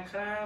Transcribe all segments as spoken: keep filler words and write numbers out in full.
ครับ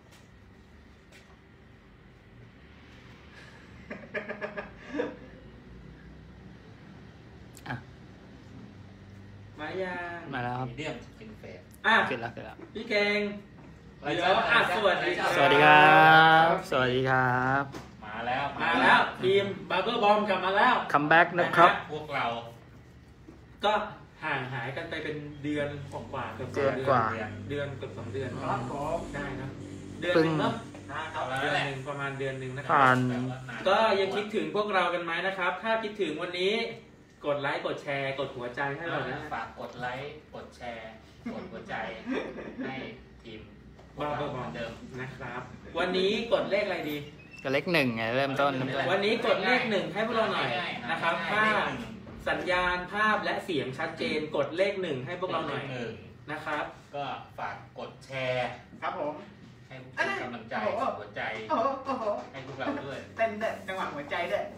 มายังมาแล้วครับเดียมกินเฟสอ่ะเสร็จแล้วเสร็จแล้วพี่เก่งเดี๋ยวอ่ะสวัสดีครับสวัสดีครับสวัสดีครับมาแล้วมาแล้วทีมบาร์เบอร์บอมกลับมาแล้วคัมแบ็กนะครับพวกเราก็ห่างหายกันไปเป็นเดือนกว่าเกือบเดือนกว่าเดือนเกือบสองเดือนครับผมได้นะเดือนนึงเนาะเดือนนึงประมาณเดือนนึงนะครับก็ยังคิดถึงพวกเรากันไหมนะครับถ้าคิดถึงวันนี้กดไลค์กดแชร์กดหัวใจให้เรานะฝากกดไลค์กดแชร์กดหัวใจให้ทีมบาร์เบอร์บอมเดิมนะครับวันนี้กดเลขอะไรดีก็เลขหนึ่งไงเริ่มต้นวันนี้กดเลขหนึ่งให้พวกเราหน่อยนะครับถ้าสัญญาณภาพและเสียงชัดเจนกดเลขหนึ่งให้พวกเราหน่อยนะครับก็ฝากกดแชร์ครับผมให้กำลังใจหัวใจให้พวกเราด้วยเต้นเด็ดจังหวะหัวใจเด็ด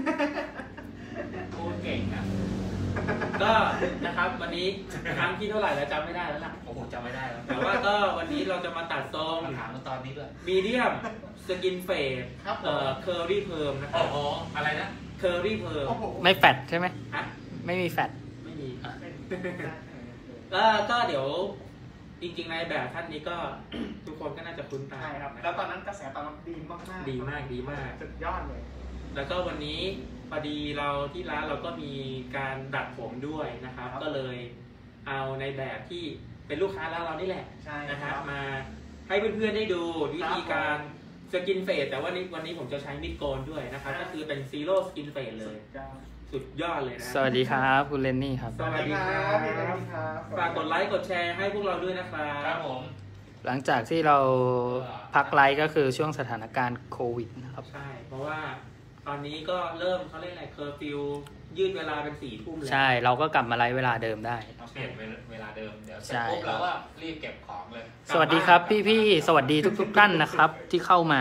พูดเก่งนะก็นะครับวันนี้ครั้งที่เท่าไหร่แล้วจำไม่ได้แล้วล่ะโอ้โหจำไม่ได้แล้วแต่ว่าก็วันนี้เราจะมาตัดทรงถามตอนนี้ด้วยมีเดียมสกินเฟดเอ่อเคอร์รี่เพิร์มนะครับโอ้โหอะไรนะเคอร์รี่เพิร์มไม่แฟตใช่ไหมฮะไม่มีแฟตไม่มีก็ก็เดี๋ยวจริงๆในแบบท่านนี้ก็ทุกคนก็น่าจะคุ้นตาใช่ครับแล้วตอนนั้นกระแสตอบรับดีมากๆดีมากดีมากสุดยอดเลยแล้วก็วันนี้พอดีเราที่ร้านเราก็มีการดัดผมด้วยนะครับก็เลยเอาในแบบที่เป็นลูกค้าร้านเรานี่แหละนะครับมาให้เพื่อนๆได้ดูวิธีการสกินเฟดแต่ว่านี้วันนี้ผมจะใช้มิดโกนด้วยนะครับก็คือเป็นซีโร่สกินเฟดเลยสุดยอดเลยนะสวัสดีครับคุณเลนนี่ครับสวัสดีครับฝากกดไลค์กดแชร์ให้พวกเราด้วยนะครับครับผมหลังจากที่เราพักไลฟ์ก็คือช่วงสถานการณ์โควิดนะครับใช่เพราะว่าตอนนี้ก็เริ่มเขาเรียกอะไรเคอร์ฟิวยืดเวลาเป็นสี่ทุ่มแล้วใช่เราก็กลับมาไลฟ์เวลาเดิมได้เปลี่ยนเวลาเดิมเดี๋ยวเสร็จปุ๊บเราก็รีบเก็บของเลยสวัสดีครับพี่ๆสวัสดีทุกๆท่านนะครับที่เข้ามา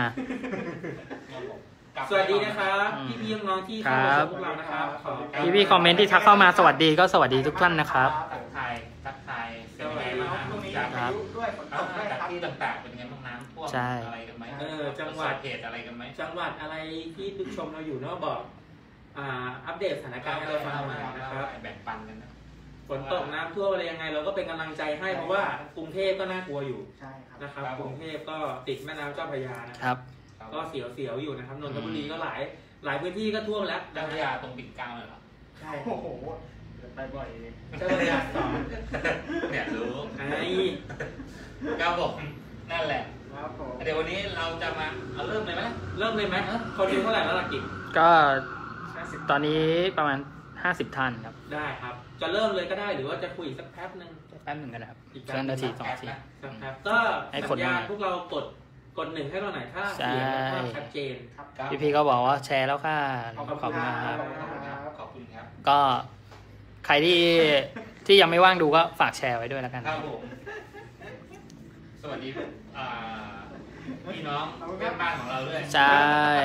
สวัสดีนะครับพี่ๆน้องๆที่เข้ามาชมพวกเรานะครับพี่ๆคอมเมนต์ที่ทักเข้ามาสวัสดีก็สวัสดีทุกท่านนะครับทักทายทักทายเป็นไงบ้างครับจากที่ต่างๆเป็นไงบ้างน้ำท่วมอะไรกันไหมเออจังหวัดเหตุอะไรกันไหมจังหวัดอะไรที่ทุกชมเราอยู่เนาะบอกอัปเดตสถานการณ์ให้เราฟังหน่อยนะครับแบ่งปันกันนะฝนตกน้ำท่วมอะไรยังไงเราก็เป็นกำลังใจให้เพราะว่ากรุงเทพก็น่ากลัวอยู่นะครับกรุงเทพก็ติดแม่น้ำเจ้าพระยานะครับก็เสียวๆอยู่นะครับนนทบุรีก็หลายหลายพื้นที่ก็ท่วมแล้วเจ้าพระยาตรงปิ่นเกล้าเลยเหรอใช่โอ้โหไปบ่อยเจ้าพระยาสองเนี่ยรู้ไอ้ครับผมนั่นแหละเดี๋ยววันนี้เราจะมาเอาเริ่มเลยไหมเริ่มเลยไหมคนดูเท่าไหร่แล้วล่ะกิจก็ตอนนี้ประมาณห้าสิบท่านครับได้ครับจะเริ่มเลยก็ได้หรือว่าจะคุยสักแป๊บนึงแป๊บนึงก็ได้ครับอีกสักนาทีสองนาทีครับก็สัญญาณพวกเรากดกดหนึ่งให้เราหน่อยถ้าเสียงภาพชัดเจนพี่พี่ก็บอกว่าแชร์แล้วค่ะขอบคุณครับขอบคุณครับก็ใครที่ที่ยังไม่ว่างดูก็ฝากแชร์ไว้ด้วยแล้วกันครับผมสวัสดีพี่น้องเพื่อนบ้านของเราด้วยใช่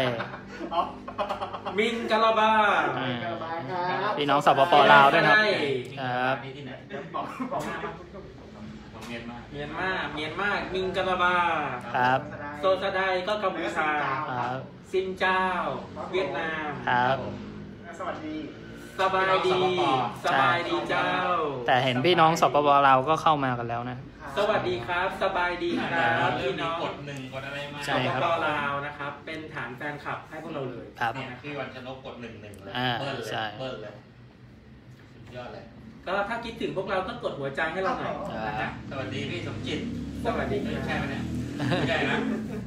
มินกะลาบาพี่น้องสปปลาวด้วยครับครับนี่ที่ไหนเมียนมาเมียนมาเมียนมามินกะลาบาครับโซซาไดก็กัมพูชาซินเจ้าเวียดนามครับสวัสดีสบายดีสบายดีเจ้าแต่เห็นพี่น้องสปปลาวก็เข้ามากันแล้วนะสวัสดีครับสบายดีครับพี่น้องกดหนึ่งกดอะไรมาสปปลาวนะครับเป็นฐานแฟนคลับให้พวกเราเลยครับพี่วันชนกกดหนึ่งหนึ่งเลยเบิ้ลเลยเบิ้ลเลยยอดเลยก็ถ้าคิดถึงพวกเราต้องกดหัวใจให้เราหน่อยนะสวัสดีพี่สมจิตสวัสดีใช่ไหมเนี่ยไม่ใช่นะ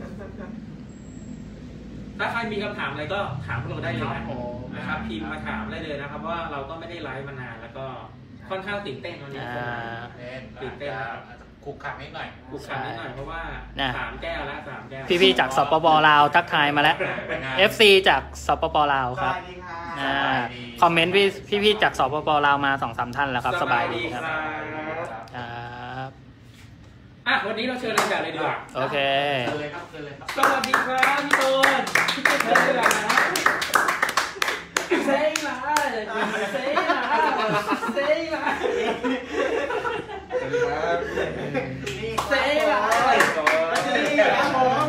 ถ้าใครมีคำถามอะไรก็ถามพวกเราได้เลยนะครับพิมพ์มาถามได้เลยนะครับว่าเราก็ไม่ได้ไลฟ์มานานแล้วก็ค่อนข้างตื่นเต้นวันนี้ตื่นเต้นคุกคักนิดหน่อยคุกคักนิดหน่อยเพราะว่าสามแก้วแล้วสามแก้วพี่ๆจากสปปลาวทักทายมาแล้ว เอฟ ซี จากสปปลาวครับคอมเมนต์พี่พี่ๆจากสปปลาวมาสองสามท่านแล้วครับสบายดีครับครับอ่ะวันนี้เราเชิญอาจารย์เลยดีกว่าโอเคเชิญเลยครับเชิญเลยครับสวัสดีครับพี่ตูนพี่เต้นเลยนะเซ่ละเซ่ละเซ่ละสวัสดีครับเซ่ละครับผม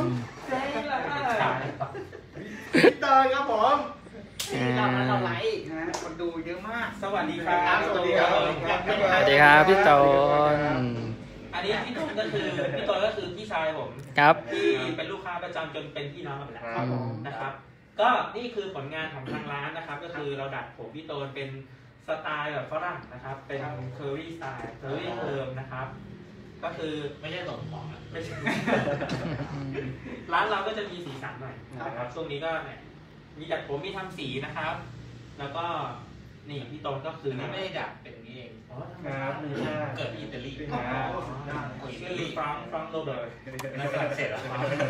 พี่เตยครับผมที่เรานั้นเราไลฟ์นะคนดูเยอะมากสวัสดีครับสวัสดีครับสวัสดีครับพี่โตนอันนี้พี่โตนก็คือพี่โตนก็คือพี่ชายผมครับที่เป็นลูกค้าประจำจนเป็นพี่น้องกันแล้วนะครับก็นี่คือผลงานของทางร้านนะครับก็คือเราดัดผมพี่โตนเป็นสไตล์แบบฝรั่งนะครับเป็นเคอรี่สไตล์เคอรี่เพิ่มนะครับก็คือไม่ใช่หลงของนะไม่ใช่ร้านเราก็จะมีสีสันหน่อยนะครับช่วงนี้ก็เนี่ยมีดัดผมมีทำสีนะครับแล้วก็นี่พี่โตนก็คือไม่ได้ดัดเป็นนี้เองอ๋อธรรมชาติเลยเกิดที่อิตาลีชื่อฟรังฟรังโรเบิร์ตในฝรั่งเศสเหรอ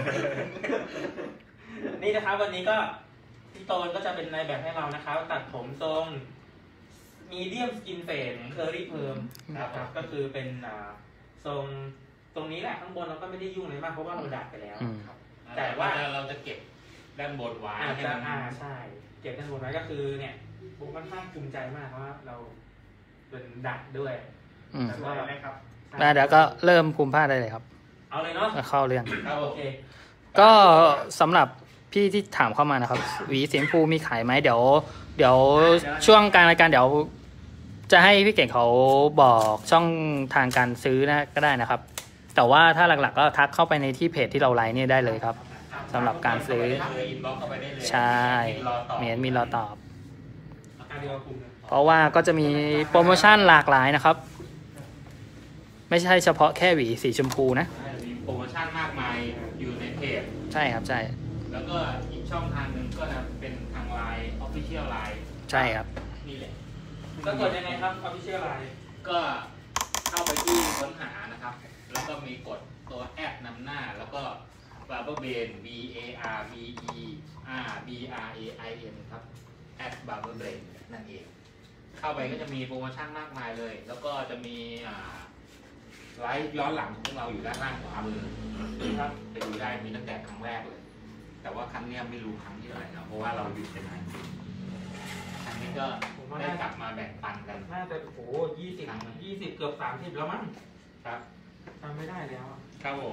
นี่นะครับวันนี้ก็พี่โตนก็จะเป็นในแบบให้เรานะครับตัดผมทรงมีเดียมสกินเฟดเคอรี่เพิ่มนะครับก็คือเป็นทรงตรงนี้แหละข้างบนเราก็ไม่ได้ยุ่งอะไรมากเพราะว่าเราดัดไปแล้วแต่ว่าเราจะเก็บด้านบนไว้อาจจะอ่าใช่เก็บด้านบนไว้ก็คือเนี่ยผมค่อนข้างภูมิใจมากเพราะว่าเราเป็นดัดด้วยสวยเลยครับมาเดี๋ยวก็เริ่มคุมผ้าได้เลยครับเอาเลยเนาะเข้าเรื่องโอเคก็สำหรับพี่ที่ถามเข้ามานะครับหวีสีชมพูมีขายไหมเดี๋ยวเดี๋ยวช่วงการรายการเดี๋ยวจะให้พี่เก่งเขาบอกช่องทางการซื้อนะก็ได้นะครับแต่ว่าถ้าหลักๆก็ทักเข้าไปในที่เพจที่เราไลน์นี่ได้เลยครับสำหรับการซื้อใช่เมียนมีรอตอบเพราะว่าก็จะมีโปรโมชั่นหลากหลายนะครับไม่ใช่เฉพาะแค่หวีสีชมพูนะมีโปรโมชั่นมากมายอยู่ในเพจใช่ครับใช่แล้วก็อีกช่องทางหนึ่งก็จะเป็นทางไลน์ Official ไลน์ใช่ครับนี่แหละก็กดยังไงครับ Official ไลน์ก็เข้าไปที่ค้นหานะครับแล้วก็มีกดตัวแอดนำหน้าแล้วก็ Barberbrain B A R B E R B R A I N ครับ แอด Barberbrain นั่นเองเข้าไปก็จะมีโปรโมชั่นมากมายเลยแล้วก็จะมีไลฟ์ย้อนหลังของเราอยู่ด้านล่างขวามือครับไปดูได้มีตั้งแต่ครั้งแรกเลยแต่ว่าครั้งนี้ไม่รู้ครั้งที่เท่าไหร่นะเพราะว่าเราหยุดไปนานครั้งนี้ก็ได้กลับมาแบ่งปันกันน่าจะโอ้โหยี่สิบยี่สิบเกือบสามสิบแล้วมั้งครับจำไม่ได้แล้วครับผม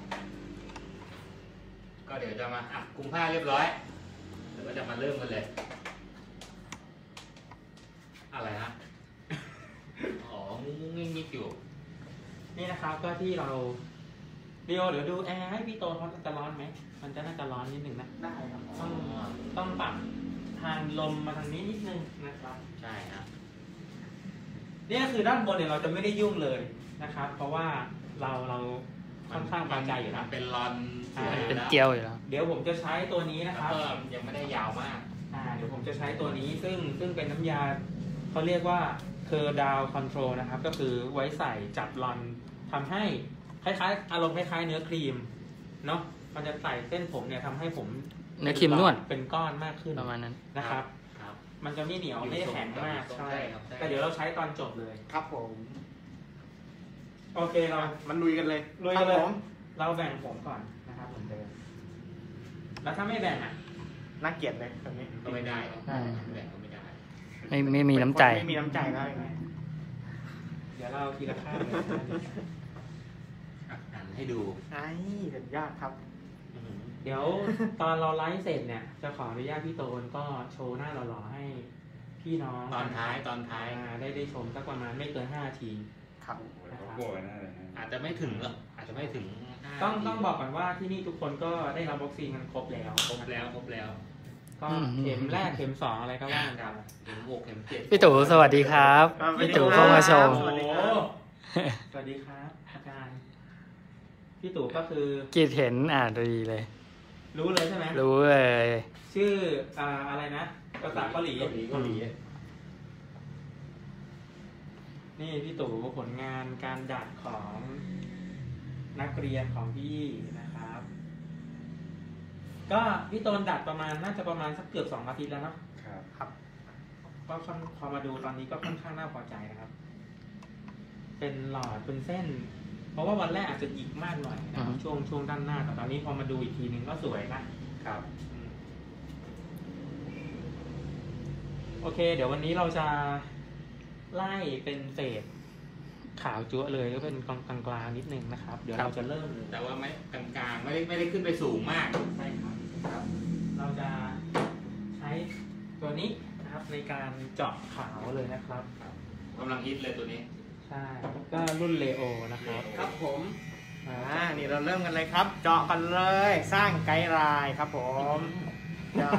ก็เดี๋ยวจะมาอัดกุมผ้าเรียบร้อยเดี๋ยวก็จะมาเริ่มกันเลยอะไรฮะอ๋องุ้งงิ้งงิ้งอยู่นี่นะครับก็ที่เราเดียวเดี๋ยวดูแอร์ให้พี่โตเขาจะร้อนไหมมันจะน่าจะร้อนนิดนึงนะได้ครับต้องต้องปรับทางลมมาทางนี้นิดนึงนะครับใช่ครับนี่คือด้านบนเนี่ยเราจะไม่ได้ยุ่งเลยนะครับเพราะว่าเราเราค่อนข้างพอใจอยู่แล้วเป็นรอนเป็นเกลียวอยู่แล้วเดี๋ยวผมจะใช้ตัวนี้นะครับก็ยังไม่ได้ยาวมากอ่าเดี๋ยวผมจะใช้ตัวนี้ซึ่งซึ่งเป็นน้ำยาเขาเรียกว่าCurl Down Control นะครับก็คือไว้ใส่จับรอนทำให้คล้ายๆอารมณ์คล้ายๆเนื้อครีมเนาะมันจะใส่เส้นผมเนี่ยทำให้ผมเนื้อครีมนวดเป็นก้อนมากขึ้นประมาณนั้นนะครับมันจะไม่เหนียวไม่แข็งมากใช่แต่เดี๋ยวเราใช้ตอนจบเลยครับผมโอเคเรามันลุยกันเลยลุยกันเลยเราแบ่งผมก่อนนะครับเหมือนเดิมแล้วถ้าไม่แบ่งอ่ะน่าเกลียดเลยแบบนี้ก็ไม่ได้แบ่งก็ไม่ได้ไม่ไม่มีน้ำใจไม่มีน้ำใจแล้วเดี๋ยวเราทีละข้างเลยอ่านให้ดูไอ้เด็ดยากครับเดี๋ยวตอนเราไลฟ์เสร็จเนี่ยจะขออนุญาตพี่โตนก็โชว์หน้าหล่อๆให้พี่น้องตอนท้ายตอนท้ายได้ได้ชมสักประมาณไม่เกินห้านาทีครับอาจจะไม่ถึงหรอกอาจจะไม่ถึงต้องต้องบอกก่อนว่าที่นี่ทุกคนก็ได้รับวัคซีนกันครบแล้วครบแล้วครบแล้วก็เข็มแรกเข็มสองอะไรก็ว่ากันเข็มหกเข็มเจ็ดพี่ตู่สวัสดีครับพี่ตู่เข้ามาชมสวัสดีครับอาจารย์พี่ตู่ก็คือกีดเห็นอ่านดีเลยรู้เลยใช่ไหมรู้เลยชื่ออ่าอะไรนะภาษาเกาหลีเกาหลีเกาหลีนี่พี่ตู่ผลงานการดัดของนักเรียนของพี่นะครับก็พี่โตนดัดประมาณน่าจะประมาณสักเกือบสองอาทิตย์แล้วเนาะครับครับก็พอมาดูตอนนี้ก็ค่อนข้างน่าพอใจนะครับเป็นหลอดเป็นเส้นเพราะว่าวันแรกอาจจะหยิกมากหน่อยนะครับช่วงช่วงด้านหน้าแต่ตอนนี้พอมาดูอีกทีนึงก็สวยนะครับโอเคเดี๋ยววันนี้เราจะไล่เป็นเฟสขาวจั๊วเลยก็เป็นกลางกลางๆนิดนึงนะครับเดี๋ยวเราจะเริ่มเลยแต่ว่าไม่กลางๆไม่ได้ไม่ได้ขึ้นไปสูงมากใช่ครับครับเราจะใช้ตัวนี้นะครับในการเจาะขาวเลยนะครับกำลังฮิตเลยตัวนี้ใช่ก็รุ่นเลโอนะครับครับผมอ่าอ่านี่เราเริ่มกันเลยครับ เจาะกันเลยสร้างไกด์ไลน์ครับผมเจาะ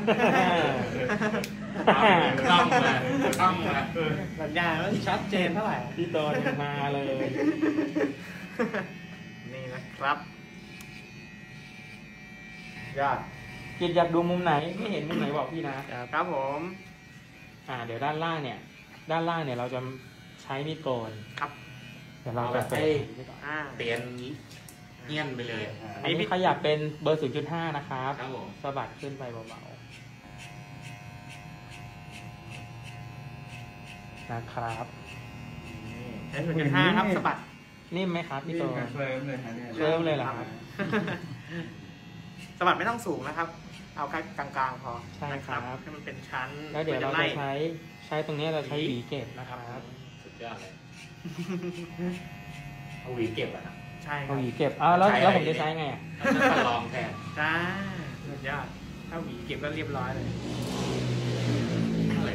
ต้องมาต้องมาสัญญาณมันชัดเจนเท่าไหร่พี่โดนมาเลยนี่นะครับยอดกิจอยากดูมุมไหนไม่เห็นมุมไหนบอกพี่นะครับครับผมอ่าเดี๋ยวด้านล่างเนี่ย ด้านล่างเนี่ยเราจะใช้มีดโกนครับเดี๋ยวเราจะให้อ่าเตียนเงี้ยนไปเลยอันนี้ขยับเป็นเบอร์ ศูนย์จุดห้า นะครับครับผมสะบัดขึ้นไปเบาๆนะครับใช้ศูนย์จุดห้าครับสะบัดนิ่มไหมครับพี่โตเคลิ้มเลยฮะเนี่ยเคลิ้มเลยเหรอครับสะบัดไม่ต้องสูงนะครับ เอาแค่กลางๆพอใช่ครับนะให้มันเป็นชั้นแล้วเดี๋ยวเราไล่จะใช้ใช้ตรงนี้เราใช้หวีเก็บนะครับสุดยอดเลยเอาหวีเก็บอะนะใช่คเอารับหวีเก็บอ้าวแล้วใช้อะไรแล้วผมจะใช้ไงอ่ะเราจะลองแทนจ้าสุดยอดถ้าหวีเก็บก็เรียบร้อยเลยอะไร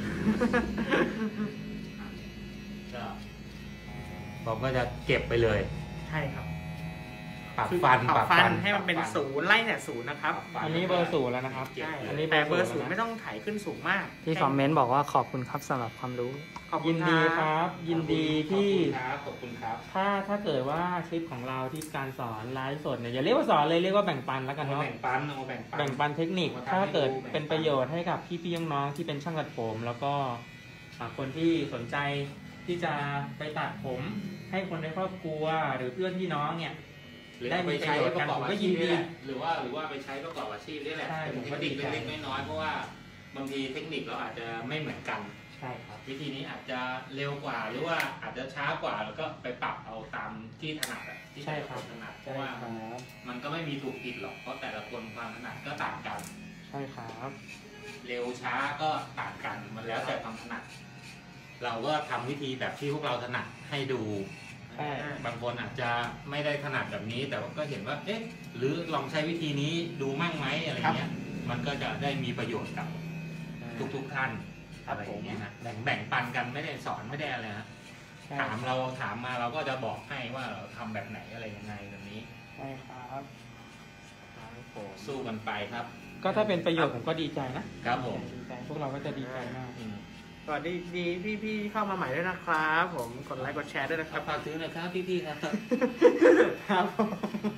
ก็ผมก็จะเก็บไปเลยใช่ครับปรับคือฟันปรับฟันให้มันเป็นปรับฟัศูนย์ไล่เนี่ยศูนย์นะครับปรับฟัอันนี้เบอร์ศูนย์แล้วนะครับเก็บใช่เลยอันนี้แต่เบอร์เบอร์ศูศูนนย์ย์ไม่ต้องไถขึ้นสูงมากที่คอมเมนต์บอกว่าขอบคุณครับสำหรับความรู้ขอบคุยิณนดีครับ ยินดีที่ขอบคุณครับถ้าถ้าเกิดว่าคลิปของเราที่การสอนไลฟ์สดเนี่ยอย่าเรียกว่าสอนเลยเรียกว่าแบ่งปันแล้วขอบกัคุนณครับเนาะแบ่งปันเอาแบ่งปันแบ่งปันเทคนิคเอามาทำถ้าเกิดให้ดูเป็นประโยชน์ให้กับพี่ๆน้องๆที่เป็นช่างตัดผม แล้วก็อ่าคนที่สนใจที่จะไปตัดผมให้คนในครอบครัวหรือเพื่อนพี่น้องเนี่ยหรือได้ได้มีไปใช้ประโยชน์ปกันระกอบผมก็อายิชีนพดีนี่แหละหรือว่าหรือว่าไปใช้ประกอบอาชีพนี่แหละใช่เป็นผมเทก็คดีนิคใจเล็กๆน้อยๆเพราะว่าบางทีเทคนิคเราอาจจะไม่เหมือนกันใช่ครับวิธีนี้อาจจะเร็วกว่าหรือว่าอาจจะช้ากว่าแล้วก็ไปปรับเอาตามที่ถนัดอะที่ใช่แต่ละคครับ นถนัดเพใช่ราะว่าครับมันก็ไม่มีถูกผิดหรอกเพราะแต่ละคนความถนัดก็ต่างกันใช่ครับเร็วช้าก็ต่างกันมันแล้วแต่ความถนัด เราก็ทำวิธีแบบที่พวกเราถนัดให้ดูใช่บางคนอาจจะไม่ได้ถนัดแบบนี้ แต่ว่าก็เห็นว่าเอ๊ะหรือลองใช้วิธีนี้ดูมั่งไหมอะไรเงี้ยมันก็จะได้มีประโยชน์กับทุกๆท่านอะไรอย่างเงี้ยนะแบ่งแบ่งปันกันไม่ได้สอนไม่ได้อะไรนะใช่ถามเราถามมาเราก็จะบอกให้ว่าเราทำแบบไหนอะไรยังไงแบบนี้ใช่ครับสู้กันไปครับก็ถ้าเป็นประโยชน์ผมก็ดีใจนะครับผมดีใจพวกเราก็จะดีใจมากอืมสวัสดีดีพี่พี่ๆเข้ามาใหม่ด้วยนะครับ ผมกดไลค์กดแชร์ด้วยนะคครัรับบ ฝากซื้อหนะครับพี่ๆครับครับผม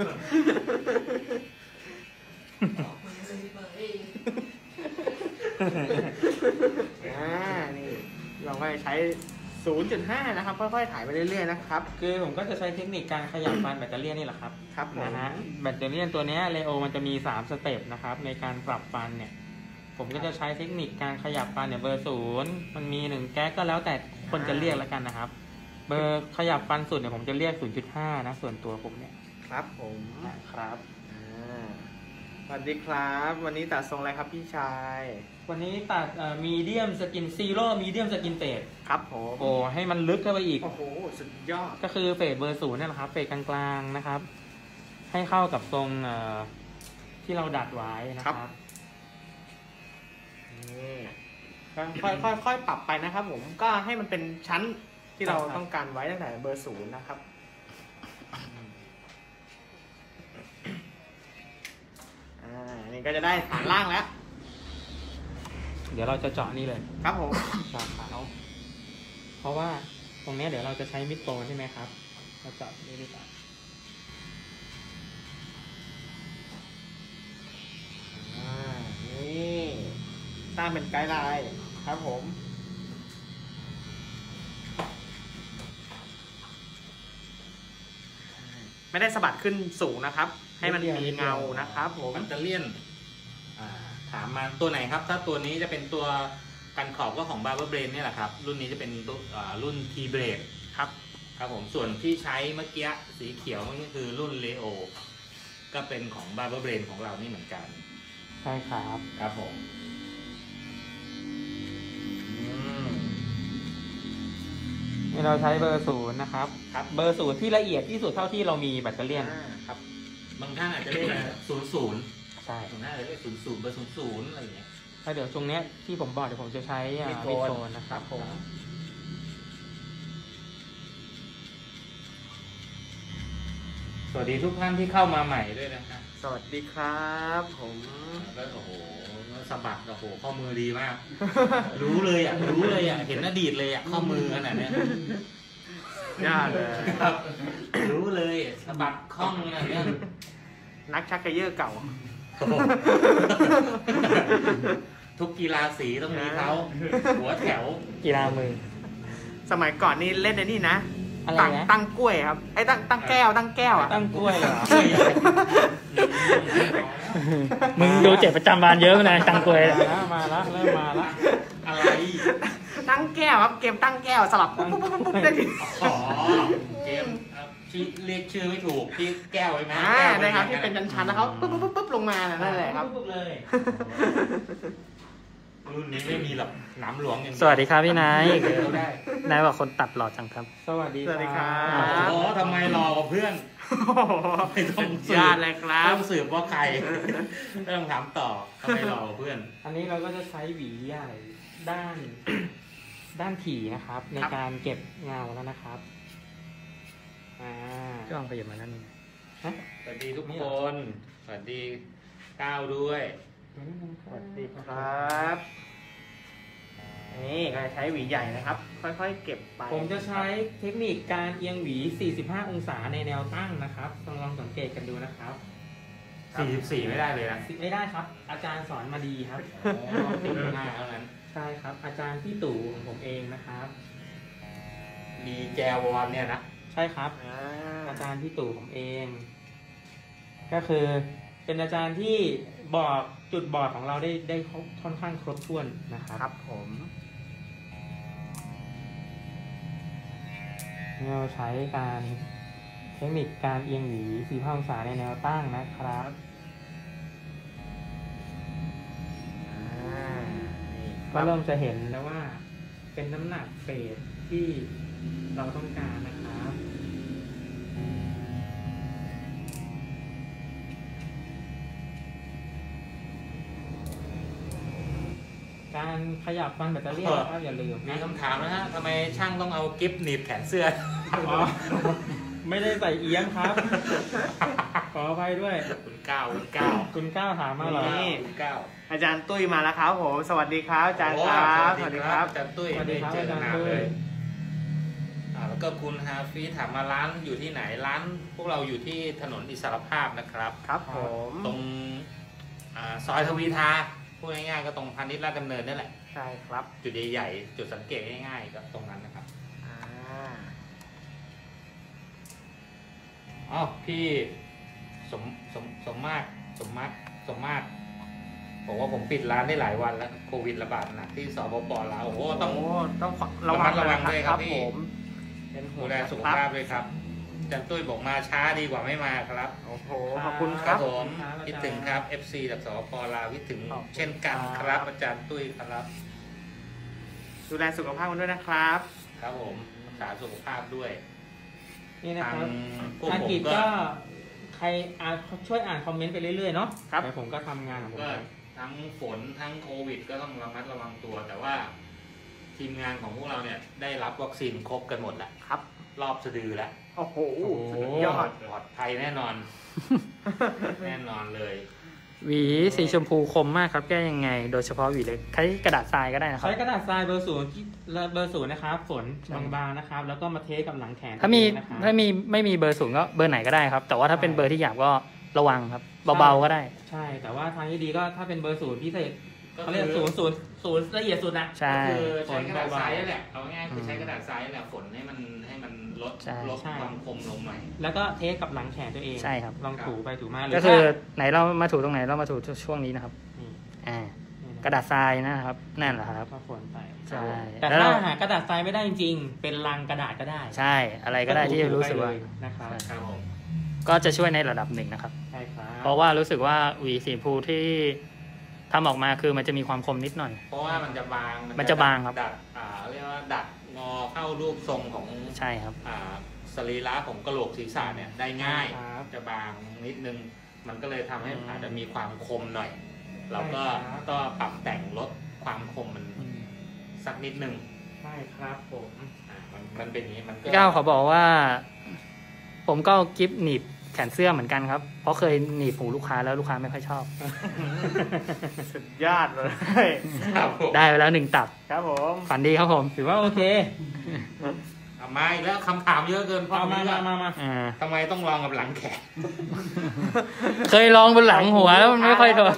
อ่านี่เราก็จะใช้ ศูนย์จุดห้า นะครับค่อยๆถ่ายไปเรื่อยๆนะครับคือผมก็จะใช้เทคนิคการขยับฟันแบตเตอรี่นี่แหละครับครับผมนะฮะแบตเตอรี่ตัวเนี้เลโอมันจะมีสามสเต็ปนะครับในการปรับฟันเนี่ยผมก็จะใช้เทคนิคการขยับฟันเนี่ยเบอร์ศูนย์มันมีหนึ่งแก๊กก็แล้วแต่คนจะเรียกแล้วกันนะครับ เบอร์ขยับฟันสุดเนี่ยผมจะเรียก ศูนย์จุดห้า นะส่วนตัวผมเนี่ยครับผมครับอ่าสวัสดีครับ วันนี้ตัดทรงอะไรครับพี่ชายวันนี้ตัดมีเดียมสกินซีโร่มีเดียมสกินเฟดครับผมโอ้ให้มันลึกเข้าไปอีกโอ้โหสุดยอดก็คือเฟดเบอร์ศูนย์นี่แหละครับเฟดกลางๆนะครับ ให้เข้ากับทรงเอ่อที่เราดัดไว้นะครับนี่ค่อยๆค่อยๆค่อยๆปรับไปนะครับ ผมก็ให้มันเป็นชั้นที่เราต้องการไว้ตั้งแต่เบอร์ศูนย์นะครับอ่านี่ก็จะได้ฐานล่างแล้วเดี๋ยวเราจะเจาะนี่เลยครับผมเจาะขาวเพราะว่าตรงเนี้ยเดี๋ยวเราจะใช้มิดโกนใช่ไหมครับเราเจาะนี่ดีกว่าอ่านี่สร้างเป็นไกด์ไลน์ครับผมไม่ได้สะบัดขึ้นสูงนะครับ ให้มันมีเงานะครับผมมันจะเลี่ยนอ่าถามมาตัวไหนครับ ถ้าตัวนี้จะเป็นตัวกันขอบก็ของ Barber Brain เนี่ยแหละครับ รุ่นนี้จะเป็นตัวอ่ารุ่น T Blade ครับครับผมส่วนที่ใช้เมื่อกี้สีเขียวมันก็คือรุ่น Leo ก็เป็นของ Barber Brain ของเรานี่เหมือนกันใช่ครับครับผมนี่เราใช้เบอร์ศูนย์นะครับครับเบอร์ศูนย์ที่ละเอียดที่สุดเท่าที่เรามีแบตเตอรี่ยนครับ บางท่านอาจจะเรียกศูนย์ศูนย์ใช่บางท่านอาจจะเรียกศูนย์ศูนย์เบอร์ศูนย์ศูนย์อะไรอย่างเงี้ยแล้วเดี๋ยวตรงเนี้ยที่ผมบอกเดี๋ยวผมจะใช้อ่ามิดโทมิดนโทนนะครับผมสวัสดีทุกท่านที่เข้ามาใหม่ด้วยนะครับสวัสดีครับผมแล้วโอ้โหสะบัดโอ้โหข้อมือดีมาก รู้เลยอ่ะรู้เลยอ่ะเห็นอดีตเลยอ่ะข้อมือขนาดเนี้ยยอดเลยครับ รู้เลยสะบัดคล่องขนาดเนี้ยนักชักเกยอร์เก่าโอ้โหทุกกีฬาสีต้องมีเขาหัวแถวกีฬามือสมัยก่อนนี่เล่นในนี่นะอะไรตั้งนะตั้งกล้วยครับไอ้ตั้งตั้งแก้วตั้งแก้วอ่ะตั้งกล้วยเหรอมึงดูเจ็บประจำบานเยอะนะตังกวยมาแล้วมาแล้วเริ่มมาแล้วอะไรตั้งแก้วครับเกมตั้งแก้วสลับปุ๊บปุ๊บปุ๊บปุ๊บได้ทีอ๋อเกมครับชื่อเรียกชื่อไม่ถูกพี่แก้วไว้ไหมอ่าแก้วได้ครับไว้ที่เป็นชั้นๆแล้วเขาปุ๊บปุ๊บปุ๊บปุ๊บลงมานั่นแหละครับปุ๊บเลยรุ่นนี้ไม่มีหรอกหน้ำหลวงอย่างเยสวัสดีครับพี่นายเออได้นายบอกคนตัดหล่อจังครับสวัสดีสวัสดีครับโอ้โหทำไมรอกว่าเพื่อน ไม่ต้องสืบยอดเลยครับต้องสืบว่าใครไม่ต้องถามต่อทำไมรอกว่าเพื่อนอันนี้เราก็จะใช้หวีใหญ่ด้าน ด้านถี่นะครับ ในการเก็บเงาแล้วนะครับอ่าก็ลองขยับมานั่นนึงฮะสวัสดีทุกคน สวัสดีก้าวด้วยสวัสดีครับนี่ก็จะใช้หวีใหญ่นะครับ ค่อยๆเก็บไปผมจะใช้เทคนิคการเอียงหวี สี่สิบห้า องศาในแนวตั้งนะครับลองลองสังเกตกันดูนะครับสี่สิบสี่ไม่ได้เลยนะไม่ได้ครับ อาจารย์สอนมาดีครับสี่สิบห้าเท่านั้นใช่ครับ อาจารย์พี่ตู่ของผมเองนะครับมีแจวอนเนี่ยนะใช่ครับอ่าอาจารย์พี่ตู่ผมเอง ก็คือเป็นอาจารย์ที่บอกจุดบอดของเราได้ได้ค่อนข้างครบถ้วนนะครับครับผมเราใช้การเทคนิคการเอียงหวีสี่สิบห้าองศาในแนวตั้งนะครับอ่านี่ก็เริ่มจะเห็นแล้วว่าเป็นน้ำหนักเฟสที่เราต้องการนะครับ การขยับฟันแบตเตอรี่นะครับอย่าลืมมีนะคำถามนะฮะทำไมช่างต้องเอากิฟต์หนีบแขนเสื้ออ๋อไม่ได้ใส่เอียงครับ ขออภัยด้วยคุณก้าวคุณก้าวคุณก้าวถามมาเหรอนี่คุณก้าวอาจารย์ตุ้ยมาแล้วครับผมสวัสดีครับอาจารย์ครับโอ้สวัสดีครับอาจารย์ตุ้ยสวัสดีครับไม่เจอกันนานอาจารย์ตุ้ยเลยอ่าแล้วก็คุณฮาฟีถามมาร้านอยู่ที่ไหนร้านพวกเราอยู่ที่ถนนอิสรภาพนะครับครับผมตรงอ่าซอยทวีทาพูดง่ายๆก็ตรงพาณิชย์ราชดำเนินนั่นแหละใช่ครับจุดใหญ่ๆจุดสังเกตง่ายๆก็ตรงนั้นนะครับอ่าอ๋อพี่สมสมสมมากสมมากสมมากบอกว่าผมปิดร้านได้หลายวันแล้วโควิดระบาดหนักที่สปปลาวโอ้โหต้องโอ้ต้องระวังระมัดระวังด้วยครับผพี่มเป็นห่ดูวงแลนะสุขครับภาพด้วยครับอาจันตุ้ยบอกมาช้าดีกว่าไม่มาครับโอ้โหขอบคุณคครัรับบ ผมคิดถึงครับ เอฟ ซี จากสปปลาวคิดถึงขอบคุณเช่นกันคครัรับ บอาจารย์ตุ้ยครับดูแลสุขภาพกันด้วยนะครับครับผมรักษาสุขภาพด้วยนี่นะทางครับพวกอาผมกิจก็ก็ใครอ่านช่วยอ่านคอมเมนต์ไปเรื่อยๆเนาะครับเดี๋ยวผมก็ทำงานของผมก็ไปทั้งฝนทั้งโควิด ก็ต้องระมัดระวังตัว แต่ว่าทีมงานของพวกเราเนี่ยได้รับวัคซีนครบกันหมดแล้วครับรอบสะดือแล้วโอ้โหโอ้โหสุดยอดปลอดภัยแน่นอน แน่นอนเลยหวีสีชมพูคมมากครับแก้ยังไง โดยเฉพาะหวีเล็กใช้กระดาษทรายก็ได้นะครับใช้กระดาษทรายเบอร์ศูนย์ที่เบอร์ศูนย์นะครับฝนบางๆนะครับ แล้วก็มาเทสกับหลังแขนถ้ามีนะครับถ้ามีไม่มีเบอร์ศูนย์ก็เบอร์ไหนก็ได้ครับ แต่ว่าถ้าเป็นเบอร์ที่หยาบก็ระวังครับเบาๆก็ได้ใช่ แต่ว่าทางที่ดีก็ถ้าเป็นเบอร์ศูนย์พิเศษก็เขาเรียกคือศูนย์ศูนย์ศูนย์ละเอียดสุดนะใช่ก็คือใช้กระดาษทรายนั่นแหละ เอาง่ายๆคือใช้กระดาษทรายนั่นแหละฝนให้มันให้มันลดใช่ลดความคมลงหน่อยแล้วก็เทสกับหลังแขนตัวเองใช่ครับลองถูไปถูมาหรืก็คือว่าไหนเรามาถูตรงไหนเรามาถูช่วงนี้นะครับนี่อ่านี่นกระดาษทรายนะครับนั่นแหละครับก็ฝนไปใช่แต่แล้วถ้าเราหากระดาษทรายไม่ได้จริงๆ เป็นลังกระดาษก็ได้ใช่อะไรก็ได้ที่รู้สึกว่าไปเลยนะครับครับผมก็จะช่วยในระดับหนึ่งนะครับใช่ครับเพราะว่ารู้สึกว่าหวีสีชมพูที่ทำออกมาคือมันจะมีความคมนิดหน่อยเพราะว่ามันจะบางมันจะบางครับดัดอ่าเรียกว่าดัดงอเข้ารูปทรงของใช่ครับอ่าสรีระของกระโหลกศีรษะเนี่ยได้ง่ายครับจะบางนิดนึง มันก็เลยทำให้อาจจะมีความคมหน่อย เราก็ใช่ครับก็ปรับแต่งลดความคมมันสักนิดนึงใช่ครับผมอ่ามันมันเป็นอย่างนี้มันก็พี่ก้าวเขาบอกว่า ผมก็เอากิฟต์หนีบแขนเสื้อเหมือนกันครับ เพราะเคยหนีบหูลูกค้าแล้วลูกค้าไม่ค่อยชอบสุดยอดเลยครับผมได้ไปแล้วหนึ่งตับครับผมฝันดีครับผมถือว่าโอเคเอามาอีกแล้วคำถามเยอะเกินพ่อเอามามามามาอ่าทำไมต้องลองกับหลังแขนเคยลองบนหลังหัวแล้วมันไม่ค่อยโดน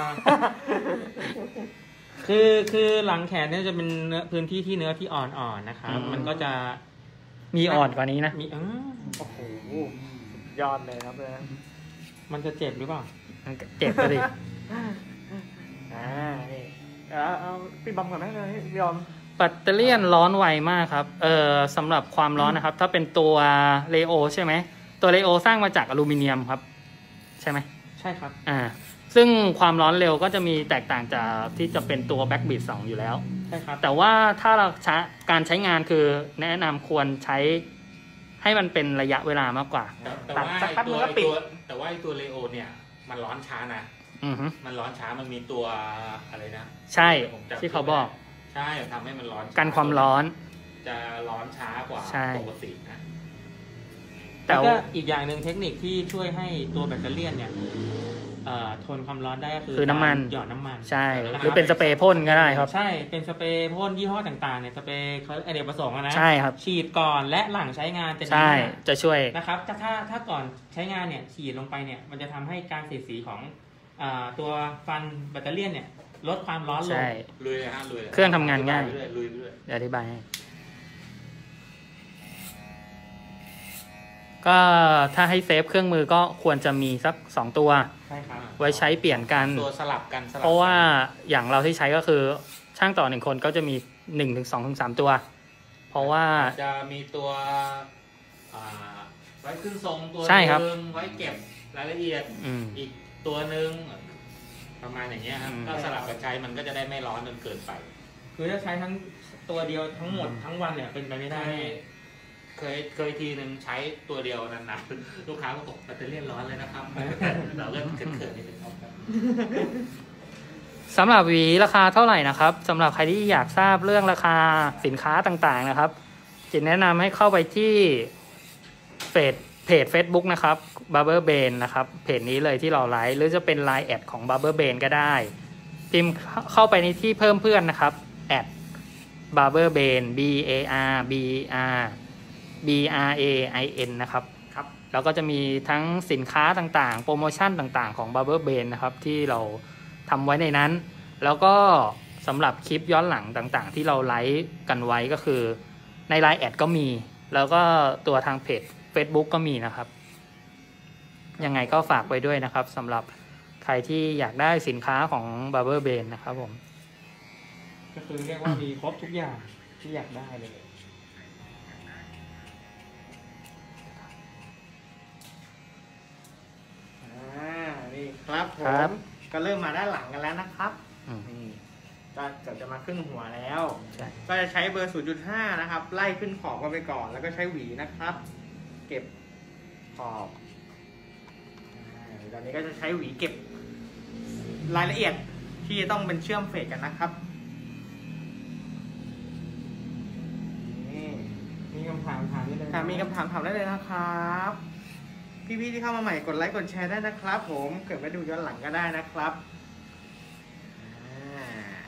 คือคือหลังแขนเนี่ยจะเป็นเนื้อพื้นที่ที่เนื้อที่อ่อนๆนะครับอืมมันก็จะมีอ่อนกว่านี้นะมีอ้าโอ้โหสุดยอดเลยครับเลยมันจะเจ็บหรือเปล่ามันเจ็บไปดิอ่านี่เอาเอาพี่บอมก่อนไหมเลยพี่บอมแบตเตอรี่ร้อนไวมากครับ เออสำหรับความร้อนนะครับ ถ้าเป็นตัวเลโอใช่ไหม ตัวเลโอสร้างมาจากอลูมิเนียมครับ ใช่ไหมใช่ครับอ่า ซึ่งความร้อนเร็วก็จะมีแตกต่างจากที่จะเป็นตัวแบ็กบีทสองอยู่แล้วใช่ครับแต่ว่าถ้าเราใช้การใช้งานคือแนะนำควรใช้ให้มันเป็นระยะเวลามากกว่าแต่แต่ว่าสักไอ้แป๊บนึตัวงก็ไอ้ปิดตัวแต่ว่าไอ้ตัวเลโอเนี่ยมันร้อนช้านะอือฮึมันร้อนช้ามันมีตัวอะไรนะใช่ผมจำที่เขาบอกใช่ทำให้มันร้อนช้กันความร้อนจะร้อนช้ากว่าใช่ปกตินะแต่แล้วก็ว่าอีกอย่างหนึ่งเทคนิคที่ช่วยให้ตัวแบตเตอรี่เนี่ยเอ่อทนความร้อนได้ก็คือคือน้ำมันการหยอดน้ำมันใช่นะครับหรือเป็นสเปรย์พ่นก็ได้ครับใช่ เป็นสเปรย์พ่นยี่ห้อต่างๆเนี่ยสเปรย์เขาอเนกประสงค์อะนะใช่ครับฉีดก่อนและหลังใช้งานจะดีใช่มากจะช่วยนะครับถ้าถ้าถ้าก่อนใช้งานเนี่ยฉีดลงไปเนี่ยมันจะทำให้การเสียดสีของอาตัวฟันแบตเตอรี่เนี่ยลดความร้อนลงใช่ลุยเลยฮะลุยลยเครื่องทำงานง่ายลุไปเรื่อยลุยไปเรื่อยเดี๋ยวอธิบายให้ ก็ถ้าให้เซฟเครื่องมือก็ควรจะมีสักสองตัวใช่ครับไว้ใช้เปลี่ยนกันตัวสลับกันสลับกันเพราะว่าอย่างเราที่ใช้ก็คือช่างต่อหนึ่งคนก็จะมีหนึ่งถึงสองถึงสามตัว เพราะว่าจะมีตัวอ่าไว้ขึ้นทรงตัวใช่ครับหนึ่งไว้เก็บรายละเอียดอืมอีกตัวหนึ่งประมาณอย่างเงี้ยครับอืมก็สลับกันใช้มันก็จะได้ไม่ร้อนจนเกินไปคือถ้าใช้ทั้งตัวเดียวทั้งหมดทั้งวันเนี่ยเป็นไปไม่ได้เคยเคยทีหนึ่งใช้ตัวเดียวนานๆลูกค้าก็บอกแบตเตอรี่ร้อนเลยนะครับ เราก็เขินๆนิดนึงครับสำหรับหวีราคาเท่าไหร่นะครับสำหรับใครที่อยากทราบเรื่องราคาสินค้าต่างๆนะครับจิตแนะนำให้เข้าไปที่เฟซเพจ Facebook นะครับ Barber Bane นะครับเพจนี้เลยที่เราไลฟ์หรือจะเป็น ไลน์ แอดของ Barber Bane ก็ได้พิมพ์เข้าไปในที่เพิ่มเพื่อนนะครับแอด Barber Bane B A R B R B R A I N นะครับครับแล้วก็จะมีทั้งสินค้าต่างๆโปรโมชั่นต่างๆของ Barber Bane นะครับที่เราทำไว้ในนั้น แล้วก็สำหรับคลิปย้อนหลังต่างๆ ที่เราไลฟ์กันไว้ก็คือใน ไลน์ แอดก็มี แล้วก็ตัวทางเพจ Facebook ก็มีนะครับ ยังไงก็ฝากไว้ด้วยนะครับสำหรับใครที่อยากได้สินค้าของ Barber Bane นะครับผมก็คือเรียกว่ามีครบทุกอย่างที่อยากได้เลยอ่านี่ครับผครับมก็เริ่มมาด้านหลังกันแล้วนะครับอืมนี่ก็เกือบจะมาครึ่งหัวแล้วใช่ก็จะใช้เบอร์ ศูนย์จุดห้า นะครับ ไล่ขึ้นขอบกันไปก่อน แล้วก็ใช้หวีนะครับ เก็บขอบอ่าตอนนี้ก็จะใช้หวีเก็บรายละเอียดที่จะต้องเป็นเชื่อมเฟสกันนะครับนี่มีคำถามถามได้เลยถ้ามีคำถามถามได้เลยนะครับ พี่ๆที่เข้ามาใหม่กดไลค์กดแชร์ได้นะครับ ผมเกิดมาดูย้อนหลังก็ได้นะครับอ่า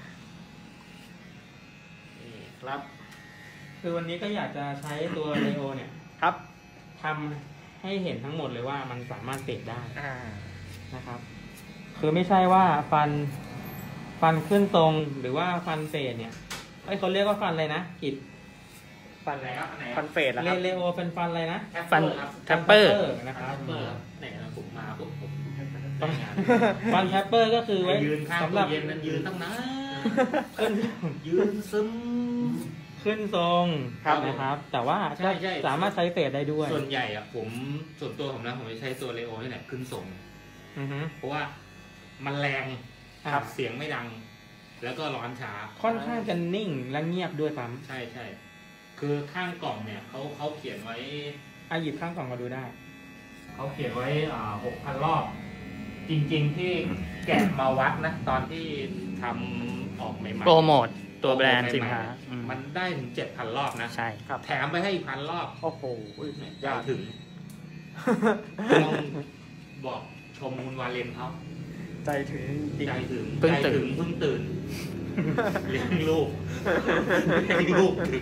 นี่ครับคือวันนี้ก็อยากจะใช้ตัวเลโอเนี่ยครับทำให้เห็นทั้งหมดเลยว่ามันสามารถเฟดได้อ่านะครับ คือไม่ใช่ว่าฟันฟันขึ้นตรงหรือว่าฟันเฟดเนี่ยไอ้ยเขาเรียกว่าฟันอะไรนะกิดฟันไหนครับอันไหนคฟัรับนเฟดเหรอเลครับเลโอเป็นฟันอะไรนะฟันครับแทปเปอร์นะครับแทปเปอร์ครับไหนนะผมมาปุ๊บผมต้องงานฟันแทปเปอร์ก็คือไว้ยืนข้างสำหตู้รับเย็นนั้นยืนตั้งนานขึ้นยืนซึมขึ้นทรงครับนะครับ แต่ว่าใช่ใช่สามารถใช้เฟดได้ด้วยส่วนใหญ่อะผมส่วนตัวผมนะผมจะใช้ตัวเลโอนี่แหละขึ้นส่งอือฮึเพราะว่ามันแรงครับเสียงไม่ดัง แล้วก็ร้อนช้าค่อนข้างจะนิ่งและเงียบด้วยปั๊มใช่ใช่คือข้างกล่องเนี่ยเขาเขาเขียนไว้อ่ะหยิบข้างกล่องมาดูได้เขาเขียนไว้อ่าหกพันรอบ จริงๆที่แกะมาวัดนะ ตอนที่ทำออกใหม่ๆโปรโมทตัวแบรนด์สินค้าอืมมันได้ถึงเจ็ดพันรอบนะใช่ครับแถมไปให้อีกพันรอบโอ้โหใจถึงต้องบอกชมคุณวาเลนเขาใจถึงจริงใจถึงเพิ่งใจตื่ถึนงเพิ่งตื่นเลี้ยงลูกเลี้ยงลูกถึง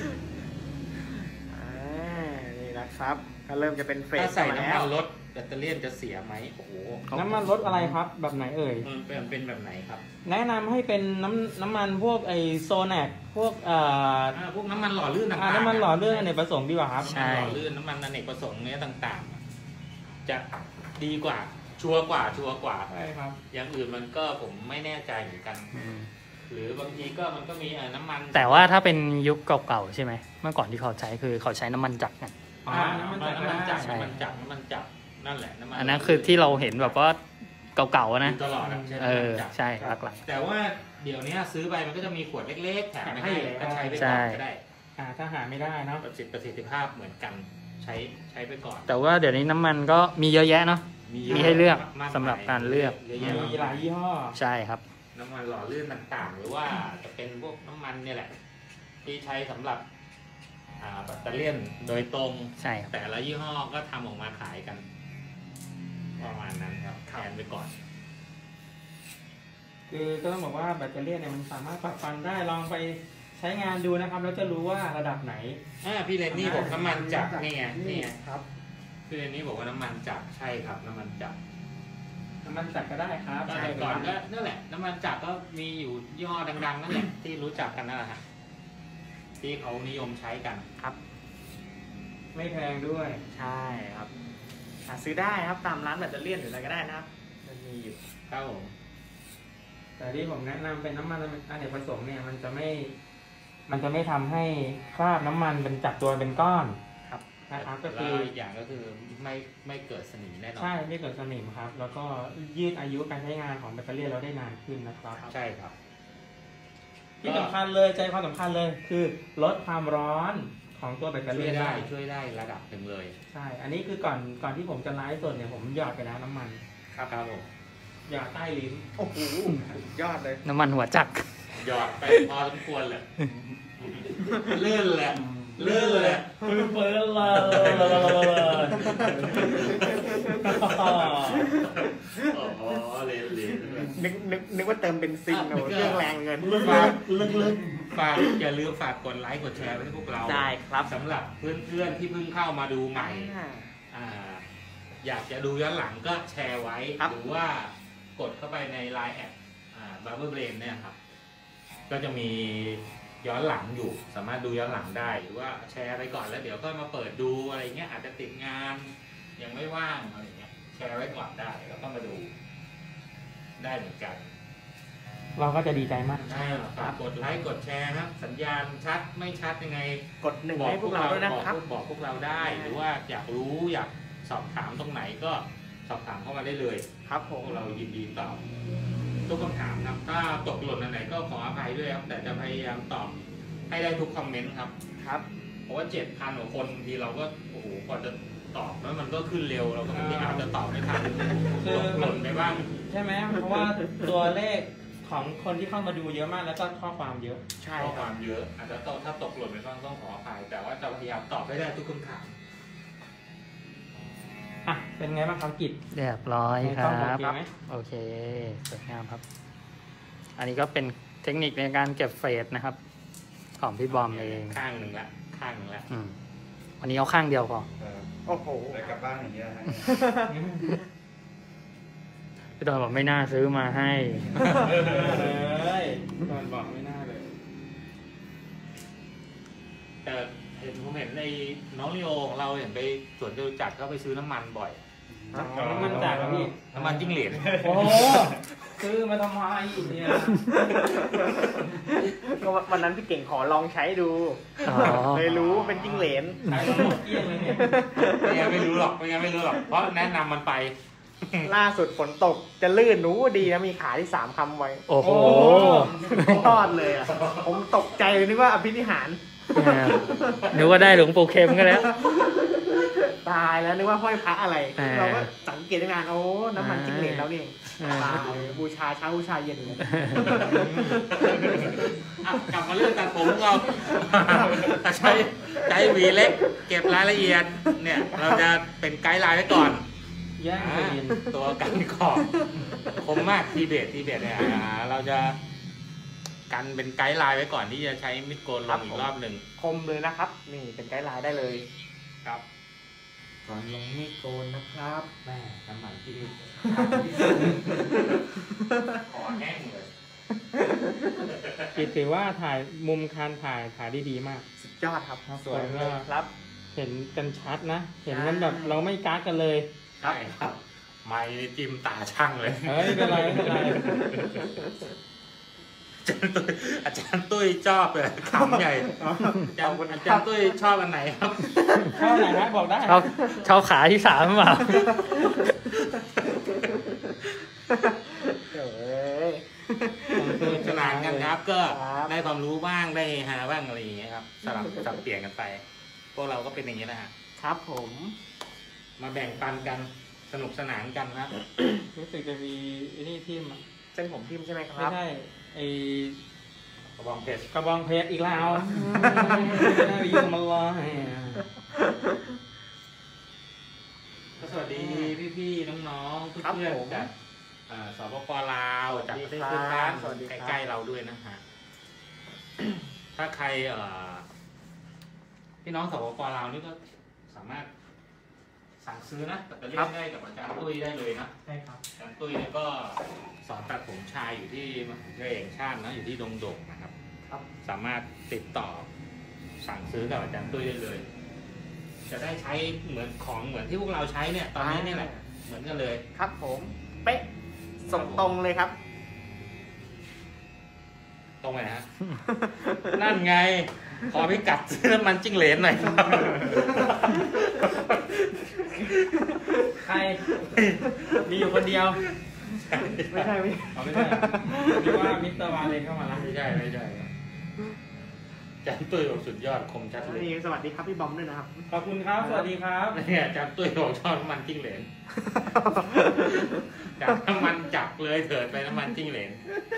อ่านี่นะครับก็เริ่มจะเป็นเฟถ้าสใส่มาน้ำแล้มัวนรถแบตเตอรี่จะเสียไหมโอ้โหน้ำมันรถอะไรครับ แบบไหนเอ่ยมันเป็นเป็นแบบไหนครับแนะนำให้เป็นน้ำน้ำมันพวกไอโซแนกพวกเอ่ออ่าพวกน้ำมันหล่อลื่นต่างอ่าๆน้ำมันหล่อลื่นอเนกประสงค์ดีกว่าครับน้ำมันหล่อลื่นน้ำมันอเนกประสงค์เนี้ยต่างๆ จะดีกว่าชัวร์กว่าชัวร์กว่าใช่ครับอย่างอื่นมันก็ผมไม่แน่ใจเหมือนกันอืมหรือบางทีก็มันก็มีเอ่อน้ำมันแต่ว่าถ้าเป็นยุคเก่าๆใช่ไหมเมื่อก่อนที่เขาใช้คือเขาใช้น้ำมันจักรกันอ่าน้ำมันจักรน้ำมันจักรใช่น้ำมันจักรน้ำมันจักรนั่นแหละน้ำมันอันนั้นคือที่เราเห็นแบบว่าเก่าๆนะอยู่ตลอดอะใช่เอน้ำอมันจักรใช่หลักแต่ว่าเดี๋ยวนี้ซื้อไปมันก็จะมีขวดเล็กๆแถมมาให้ให้เลยก็ใช้ไปใช่ก่อนก็ได้อ่าถ้าหาไม่ได้เนาะประสิทธิประสิทธิภาพเหมือนกันใช้ใช้ไปก่อนๆ แต่ว่าเดี๋ยวนี้น้ำมันก็มีเยอะแยะเนาะ มีให้เลือกมากมยสำหรับการเลือกเยอะแยะมีหลายยี่ห้อใช่ครับน้ำมันหล่อลื่นต่างๆ หรือว่าจะเป็นพวกน้ำมันเนี่ยแหละ ที่ใช้สำหรับอ่าแบตเตอรี่ยนโดยตรงใช่ครับแต่ละยี่ห้อก็ทำออกมาขายกัน ประมาณนั้นครับแทนไปก่อนคือก็ต้องบอกว่าแบตเตอรี่เนี่ยมันสามารถปรับฟันได้ลองไปใช้งานดูนะครับแล้วจะรู้ว่าระดับไหนอ่าพี่เรนนี่บอกน้ำมันจักรนี่ไงนี่ไงครับพี่เรนนี่บอกว่าน้ำมันจักรใช่ครับ น้ำมันจักรน้ำมันจักรก็ได้ครับก็แต่ก่อนก็นั่นแหละ น้ำมันจักรก็มีอยู่ยี่ห้อดังๆนั่นแหละที่รู้จักกันนั่นแหละฮะที่เขานิยมใช้กันไม่แพงด้วยใช่ครับหาซื้อได้ครับตามร้านแบตเตอรี่หรืออะไรก็ได้นะครับมันมีอยู่ครับผมแต่ที่ผมแนะนำเป็นน้ำมันอเนกประสงค์เนี่ยมันจะไม่ มันจะไม่ทำให้คราบน้ำมันเป็นจับตัวเป็นก้อนครับนะครับก็แล้คือวอีกอย่างก็คือไม่ไม่เกิดสนิมแน่นอนใช่ไม่เกิดสนิมครับ แล้วก็ยืดอายุการใช้งานของแบตเตอรี่เราได้นานขึ้นนะครับใช่ครับที่สำคัญเลยใจความสำคัญเลยคือลดความร้อนของตัวแบตเตอช่วรี่ยได้ได้ช่วยได้ระดับหนึ่งเลยใช่ อันนี้คือก่อนก่อนที่ผมจะไลฟ์สดเนี่ยผมหยอดไปแล้วน้ำมันครับครับผมหยอดใต้ลิ้นโอ้โหสุดยอดเลยน้ำมันหัวจักรหยอดไปพอสมควรเลยลื่นแหละลื่นเลยปื้อเปื้อนเลยอ๋อเลนเลนนึกนึกนึกว่าเติมเบนซินโอ้โหเรื่องแรงเงินฝากลึกๆฝากอย่าลืมฝากกดไลค์กดแชร์ไว้ให้พวกเราได้ครับสำหรับเพื่อนๆที่เพิ่งเข้ามาดูใหม่อ่าอ่าอยากจะดูย้อนหลังก็แชร์ไว้ครับหรือว่ากดเข้าไปใน ไลน์ แอดบาร์เบอร์เบรนเนี่ยครับ ก็จะมีย้อนหลังอยู่ สามารถดูย้อนหลังได้ หรือว่าแชร์ไปก่อนแล้วเดี๋ยวก็มาเปิดดูอะไรเงี้ยอาจจะติดงาน ยังไม่ว่างอะไรเงี้ยแชร์ไว้ก่อนได้แล้วก็มาดู ได้เหมือนกันเราก็จะดีใจมากใช่ฝากกดไลค์กดแชร์ครับ สัญญาณชัดไม่ชัดยังไงกดหนึ่งให้พวกเราด้วยนะครับบอกบอกพวกเราได้ หรือว่าอยากรู้อยากสอบถามตรงไหนก็สอบถามเข้ามาได้เลยครับผพมวกเรายินดีตอบทุกคำถามครับ ถ้าตกหล่นอันไหนก็ขออภัยด้วยครับ แต่จะพยายามตอบให้ได้ทุกคอมเมนต์ครับครับเพราะว่าเจ็ดพันกว่าคนบางทีเราก็โอ้โหกว่าจะตอบแล้วมันก็ขึ้นเร็วเราก็บางทีอาจจะตอบไม่ทันคือตกหล่นไปบ้างใช่ไหมเพราะว่าตัวเลขของคนที่เข้ามาดูเยอะมากแล้วก็ข้อความเยอะใช่ข้อคครับ วามเยอะ อาจจะต้องถ้าตกหล่นไปบ้างต้องขออภัยแต่ว่าจะพยายามตอบให้ได้ทุกคำถามอ่ะ เป็นไงบ้างครับกิจเรียบร้อยคต้รัองโอบ เคไหมโอเคสวยงามครับ อันนี้ก็เป็นเทคนิคในการเก็บเฟสนะครับ ของพี่บอมเองข้างหนึ่งละข้างหนึ่งละอืมวันนี้เอาข้างเดียวพอโอ้โหไปกลับบ้านอย่างเงี้ยฮะพี่ดอนบอกไม่น่าซื้อมาให้เลยตอนบอกไม่น่าเลยแต่เห็นผมเห็นในน้องลีโอของเราเห็นไปสวนจตุจักรก็ไปซื้อน้ำมันบ่อยน้ำมันจากครับพี่น้ำมันจิ้งเหลนโอ้โหซื้อมาทำไมอีกเนี่ยก็วันนั้นพี่เก่งขอลองใช้ดูอ๋อเลยรู้ว่าเป็นจิ้งเหลนใช้ทั้งหมดเกลี้ยงเลยเนี่ยไม่งั้นไม่รู้หรอกไม่งั้นไม่รู้หรอกเพราะแนะนำมันไปล่าสุดฝนตกจะลื่นหนูดีนะมีขาที่สามคำไว้โอ้โหยอดเลยอ่ะ ผมตกใจเลยนึกว่าอภินิหารนึกว่าได้หลวงปู่เข็มก็แล้วตายแล้วนึกว่าห้อยพระอะไรอ่าเราก็สังเกตตั้งนานโอ้น้ำมันจิ้งเหลนแล้วนี่เองอ่าตายบูชาเช้าบูชาเย็นเลยอ่ะกลับมาเรื่องตัดผมเราใช้ใช้หวีเล็ก เก็บรายละเอียดเนี่ย เราจะเป็นไกด์ไลน์ไว้ก่อนย่างอ่าซีนตัวกันขอบคมมากทีเบตทีเบตเนี่ยอ่าเราจะกันเป็นไกด์ไลน์ไว้ก่อนที่จะใช้มิดโกนลงอีกรอบหนึ่งคมเลยนะครับ นี่เป็นไกด์ไลน์ได้เลยครับก่อนลงมีดโกนนะครับแม่น้ำมันที่ขอแห้งเลยกิตถือว่าถ่ายมุมการถ่ายถ่ายได้ดีมากสุดยอดครับครับสวยเลยครับเห็นกันชัดนะ เห็นมันแบบเราไม่กักกันเลยใช่ครับไม่จิ้มตาช่างเลยเฮ้ยไม่เป็นไรไม่เป็นไรอาจารย์ตุ้ยอาจารย์ตุ้ยชอบเลยขำใหญ่อาจารย์อาจารย์ตุ้ยชอบอันไหนครับเข้าไหนนะบอกได้ชอบชอบขาที่สามหรือเปล่าเอ้ยสนุกสนานกันครับ ก็ครับได้ความรู้บ้างได้ฮาบ้างอะไรอย่างเงี้ยครับสลับสับเปลี่ยนกันไป พวกเราก็เป็นอย่างนี้นะฮะครับผมมาแบ่งปันกันสนุกสนานกันครับรู้สึกจะมีไอ้นี่ทิ่มอะเส้นผมทิมใช่ไหมคไม่รับใช่ไอกระบองเพชรกระบองเพชรอีกแล้วไม่ได้ไปยุ่งมันเลยก็สวัสดีพี่ๆน้องๆครับเพื่อนผมๆจากอ่าสปปลาวสวัสจากดีประเทศครับเพื่อนบ้านสวัสดีครับใกล้ๆเราด้วยนะฮะ ถ้าใครเอ่อพี่น้องสปปลาวนี่ก็สามารถสั่งซื้อนะตัดเลี่ยนได้กับอาจารย์ตุ้ยได้เลยนะใช่ครับอาจารย์ตุ้ยเนี่ยก็สอนตัดผมชายอยู่ที่มหาวิทยาลัยแห่งชาตินะอยู่ที่ดงดงนะครับครับสามารถติดต่อสั่งซื้อกับอาจารย์ตุ้ยได้เลย จะได้ใช้เหมือนของเหมือนที่พวกเราใช้เนี่ยตอนนี้นี่แหละเหมือนกันเลยครับผม เป๊ะส่งตรงเลยครับตรงไหนฮะ นั่นไง ขอพิกัดซื้อน้ำมันจิ้งเหลนหน่อยครับใคร มีอยู่คนเดียวไม่ใช่ไม่เอาไม่ใช่คิดว่ามิสเตอร์วาเลนเข้ามาแล้วไม่ใช่ไม่ใช่อาจารย์ตุ้ยบอกสุดยอดคมชัดเลยนี่สวัสดีครับพี่บอมด้วยนะครับขอบคุณครับ สวัสดีครับเนี่ยอาจารย์ตุ้ยบอกชอบน้ำมันจิ้งเหลน จากน้ำมันจับเลยเถิดไปน้ำมันจิ้งเหลน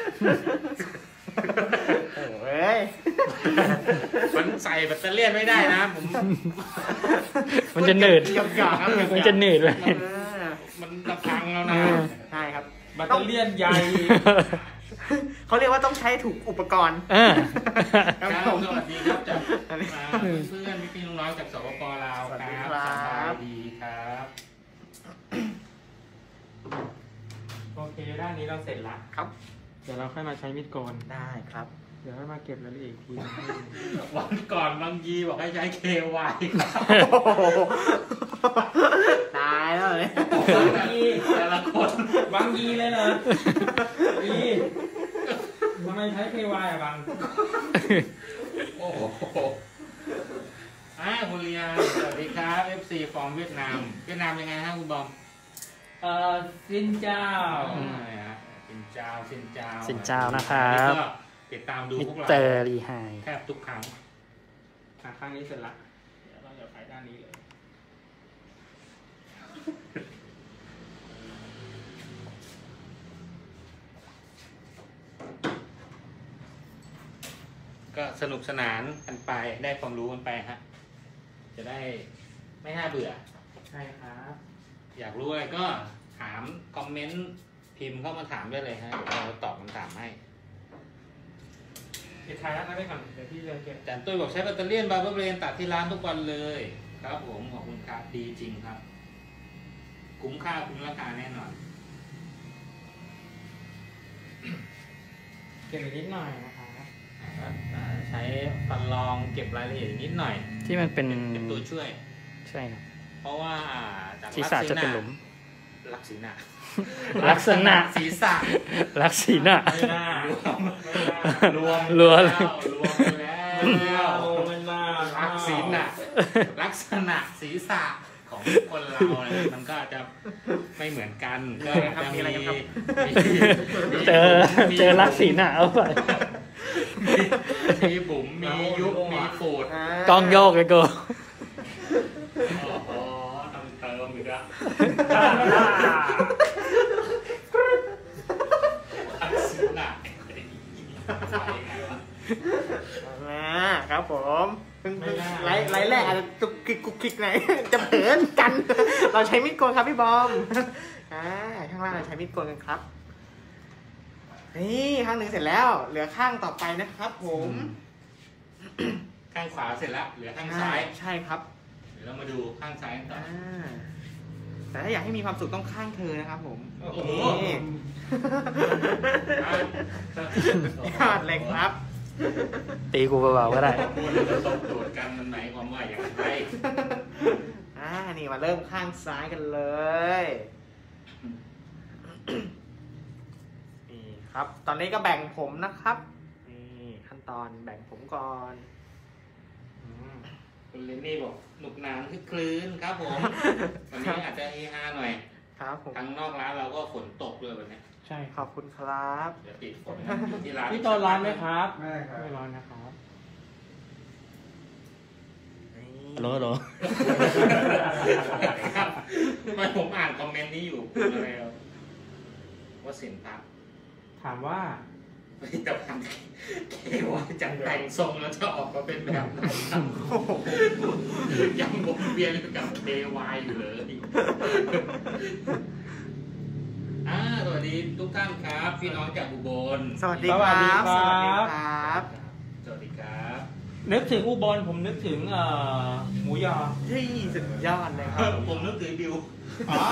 โอ้ยมันใส่แบตเตอรี่ไม่ได้นะผมมันจะหนืดหยอกหยอกครับมันจะหนืดเลยเออมันระพังแล้วนะใช่ครับแบตเตอรี่ใหญ่เขาเรียกว่าต้องใช้ถูกอุปกรณ์เออครับครับผมสวัสดีครับจากอันนี้มาเพื่อนพี่ๆน้องๆจากสปปลาวสวัสคดีรับครับสบายดีครับโอเค ด้านนี้เราเสร็จละครับเดี๋ยวเราค่อยมาใช้มีดโกนได้ครับเดี๋ยวค่อยมาเก็บรายละเอียดอีกทีวันก่อนบางยีบอกให้ใช้เควายครับตายแล้วเลยแต่ละคนบางยีเลยเหรอยีทำไมใช้ เค วาย อ่ะบางโอ้โหอ่าคุณเลียนสวัสดีครับ เอฟ ซี from เวียดนาม เวียดนามยังไงฮะคุณบอมเอ่อซินเจ้าอ่าเนี่ยฮะสินเจ้าสินเจ้าสินเจ้านะครับอันนี้ก็ติดตามดูมิพวกสเราเตอร์รีไฮแทบทุกครั้งอ่ะข้างนี้เสร็จละ เดี๋ยวเราจะไปด้านนี้เลยก็สนุกสนานกันไปได้ความรู้กันไปฮะ จะได้ไม่น่าเบื่อใช่ครับอยากรู้อะไรก็ถามคอมเมนต์พิมพ์เข้ามาถามได้เลยฮะเดี๋ยวเราตอบคำถามให้เดี๋ยวถ่ายด้านนั้นไปก่อน เดี๋ยวพี่จะเก็บอาจารย์ตุ้ยบอกใช้แบตเตอรี่บาร์เบอร์เบรนตัดที่ร้านทุกวันเลย ครับผมขอบคุณครับดีจริงครับ คุ้มค่าคุ้มราคาแน่นอนเก็บอีกนิดหน่อยนะคะอ่าใช้ฟันรองเก็บรายละเอียดนิดหน่อยที่มันเป็นเป็นตัวช่วยใช่นะเพราะว่าจากศีรษะจะเป็นหลุมลักษณะลักษณะศีรษะลักษีน่ะไม่น่ารวมรวมรวมรวมไปแล้วไม่น่าลักษณะลักษณะศีรษะของคนเราเนี่ยมันก็จะไม่เหมือนกันก็ครับจะมีอะไรกันครับมีเจอเจอลักษีน่ะเอาไปมีบุ๋มมียุบมีฟูดกล้องโยกเลยกูอ๋อต้องเติมอีกแล้วอัดสิหนักนะครับผมไลฟ์ไลฟ์แรกอาจจะตุกกิกกุกกิกหน่อยจะเผินกัน เราใช้มีดโกนครับพี่บอมอ่าข้างล่างเราใช้มีดโกนกันครับนี่ข้างหนึ่งเสร็จแล้วเหลือข้างต่อไปนะครับผมข้างขวาเสร็จแล้วเหลือข้างซ้ายใช่ครับเดี๋ยวเรามาดูข้างซ้ายกันต่ออ่าแต่ถ้าอยากให้มีความสุขต้องข้างเธอนะครับผมโอ้โหนี่ยอดเลยครับตีกูเบาๆก็ได้พูดแล้วต้องโจทย์กันมันหมายความว่าอย่างไรอ่านี่มาเริ่มข้างซ้ายกันเลย นี่ครับ ตอนนี้ก็แบ่งผมนะครับนี่ขั้นตอนแบ่งผมก่อนอืมคุณเลนนี่บอกหนุกหนานคึกคลื้นครับผมวันนี้อาจจะเฮฮาหน่อยครับผมทางนอกร้านเราก็ฝนตกด้วยวันนี้ใช่ขอบคุณครับเดี๋ยวติดฝนนะอยู่ที่ร้านพี่โตร้อนไหมครับไม่ครับไม่ร้อนนะครับฮัลโหลฮัลโหลครับทำไมผมอ่านคอมเมนต์นี้อยู่คุณอะไรอ่ะว่าสินพักถามว่าผลิตภัณฑ์เคว่าจะแต่งทรงแล้วจะออกมาเป็นแบบไหนครับยังวนเวียนอยู่กับเดวายอยู่เลยอ่าสวัสดีทุกท่านครับพี่น้องจากอุบลสวัสดีครับสวัสดีสครับวัสดีครับสวัสดีครับนึกถึงอุบลผมนึกถึงเอ่อหมูยอที่สุดยอดเลยครับผมนึกถึงบิวอ๋อ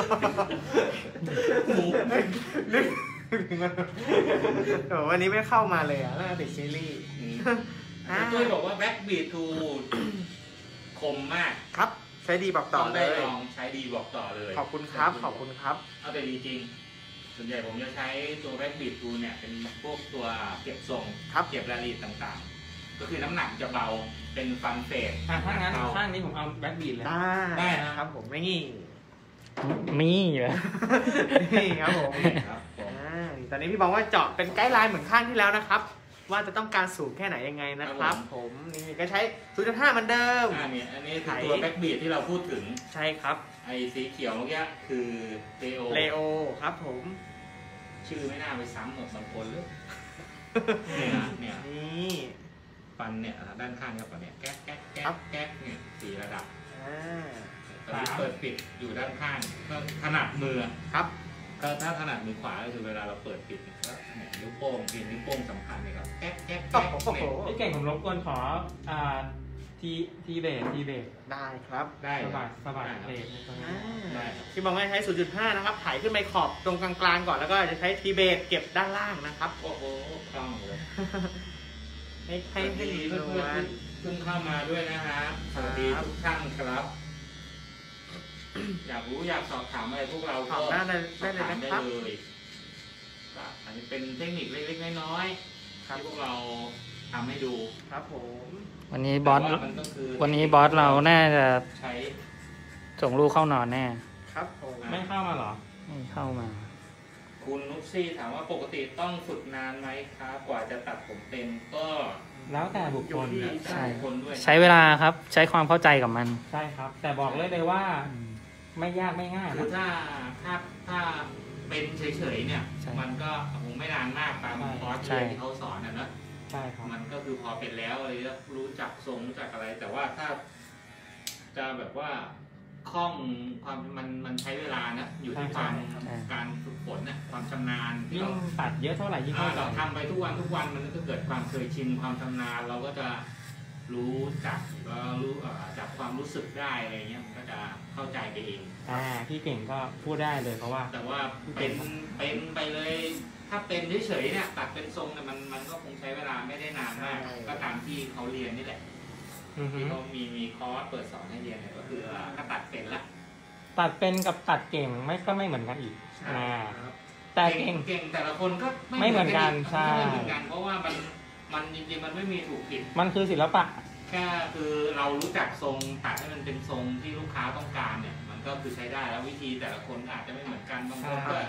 หมูนึกโอ้วันนี้ไม่เข้ามาเลยอ่ะน่าจะติดซีรีส์ อ่าช่วยบอกว่าแบ็กบีททูคมมากครับ ใช้ดีบอกต่อต้องเลได้ยลองใช้ดีบอกต่อเลยขอบคุณครับ ขอบคุณครับเอาแต่ดีจริง ส่วนใหญ่ผมจะใช้ตัวแบ็กบีททูเนี่ยเป็นพวกตัวเก็บทรงครับเก็บรายละเอียดต่างๆ ก็คือน้ำหนักจะเบาเป็นฟันเฟสอ่ะถ้างั้นเบาข้างนี้ผมเอาแบ็คบีดเลยได้ได้นะครับครับผมไม่งี้มีเหรอนี่ครับผมครับผมอ่าตอนนี้พี่บอกว่าเจาะเป็นไกด์ไลน์เหมือนข้างที่แล้วนะครับ ว่าจะต้องการสูงแค่ไหนยังไงนะครับ ผมนี่ก็ใช้ ศูนย์จุดห้า เหมือนเดิมอันนี้อันนี้คือตัวแบ็กบีทที่เราพูดถึงใช่ครับไอ้สีเขียวเมื่อกี้คือเลโอเลโอครับผมชื่อไม่น่าไปซ้ำหมดบางคนเลยเนี่ยนะเนี่ยนี่ฟันเนี่ยด้านข้างครับฟันเนี่ยแก๊กแก๊กแก๊ครักบแก๊กเนี่ยสี่ระดับอ่าตอนนี้เปิดปิดอยู่ด้านข้างก็ถนัดมือครับก็ถ้าถนัดมือขวาก็คือเวลาเราเปิดปิดเนี่ยก็เนี่ยนิ้วโป้งเป็นนิ้วโป้งสำคัญเลยครับแก๊กแก๊กโอ้แก๊กโหเนี่ยพี่เก่งผมรบกวนขออ่าทีทีเบสทีเบสได้ครับได้สคบัรัดบสบัดได้ครับเบสตรงนี้อ่าได้ครับพี่บอกว่าใช้ ศูนย์จุดห้า นะครับถ่ายขึ้นไปขอบตรงกลางๆก่อนแล้วก็จะใช้ทีเบสเก็บด้านล่างนะครับโอ้โหคล่องเลยให้สให้วัสให้ดีดีเพื่นอนวๆลที่เพิ่งเข้ามาด้วยนะครับสวัสดีทุกท่านครับ อยากรู้อยากสอบถามอะไรพวกเราขอก็บได้เลยสได้อบเลยถามนะได้ครับเลยครับอันนี้เป็นเทคนิคเล็กๆน้อยๆครับที่พวกเราทำให้ดูครับผมวันนี้บอสแต่ว่ามันก็คือวันนี้บอสเราน่าจะใช้ส่งลูกเข้านอนแน่ครับผมไม่เข้ามาเหรอไม่เข้ามาคุณนุชซี่ถามว่าปกติต้องฝึกนานไหมครับกว่าจะตัดผมเป็นก็แล้วแต่บุคคลอยู่นะที่ใช่คนด้วยใช้เวลาครับ ใช้ความเข้าใจกับมันใช่ครับ แต่บอกเลยเลยว่าไม่ยากไม่ง่ายคือนะถ้าถ้าถ้าเป็นเฉยๆเนี่ยใช่มันก็คงไม่นานมากตามคอร์สใช่เรียนที่เขาสอนนะนะใช่ครับมันก็คือพอเป็นแล้วอะไรก็รู้จักทรงรู้จักอะไร แต่ว่าถ้าจะแบบว่าคล่องความมันมันใช้เวลานะอยู่ที่ความใช่การฝึกฝนนะความชำนาญที่ยิ่งเราตัดเยอะเท่าไหร่ยิ่งอ่าเข้าใจเราทำไปทุกวันทุกวันมันก็เกิดความเคยชินความชำนาญเราก็จะรู้จักเรารู้เอ่อจากความรู้สึกได้อะไรเงี้ยมันก็จะเข้าใจไปเองอ่าพี่เก่งก็พูดได้เลยเพราะว่าแต่ว่าเป็นเป็นไปเลย ถ้าเป็นเฉยๆเนี่ยตัดเป็นทรงเนี่ยมันมันก็คงใช้เวลาไม่ได้นานมากใช่ก็ตามที่เขาเรียนนี่แหละอือฮึที่เขามีมีคอร์สเปิดสอนให้เรียนเนี่ยก็คือว่าถ้าตัดเป็นละตัดเป็นกับตัดเก่งไม่ก็ไม่เหมือนกันอีกอ่าครับแต่เก่งเก่งแต่ละคนก็ไม่เหมือนกันใช่ไม่เหมือนกันเพราะว่ามันมันจริงๆมันไม่มีถูกผิดมันคือศิลปะแค่คือเรารู้จักทรงตัดให้มันเป็นทรงที่ลูกค้าต้องการเนี่ยมันก็คือใช้ได้แล้ววิธีแต่ละคนก็อาจจะไม่เหมือนกันบางคนก็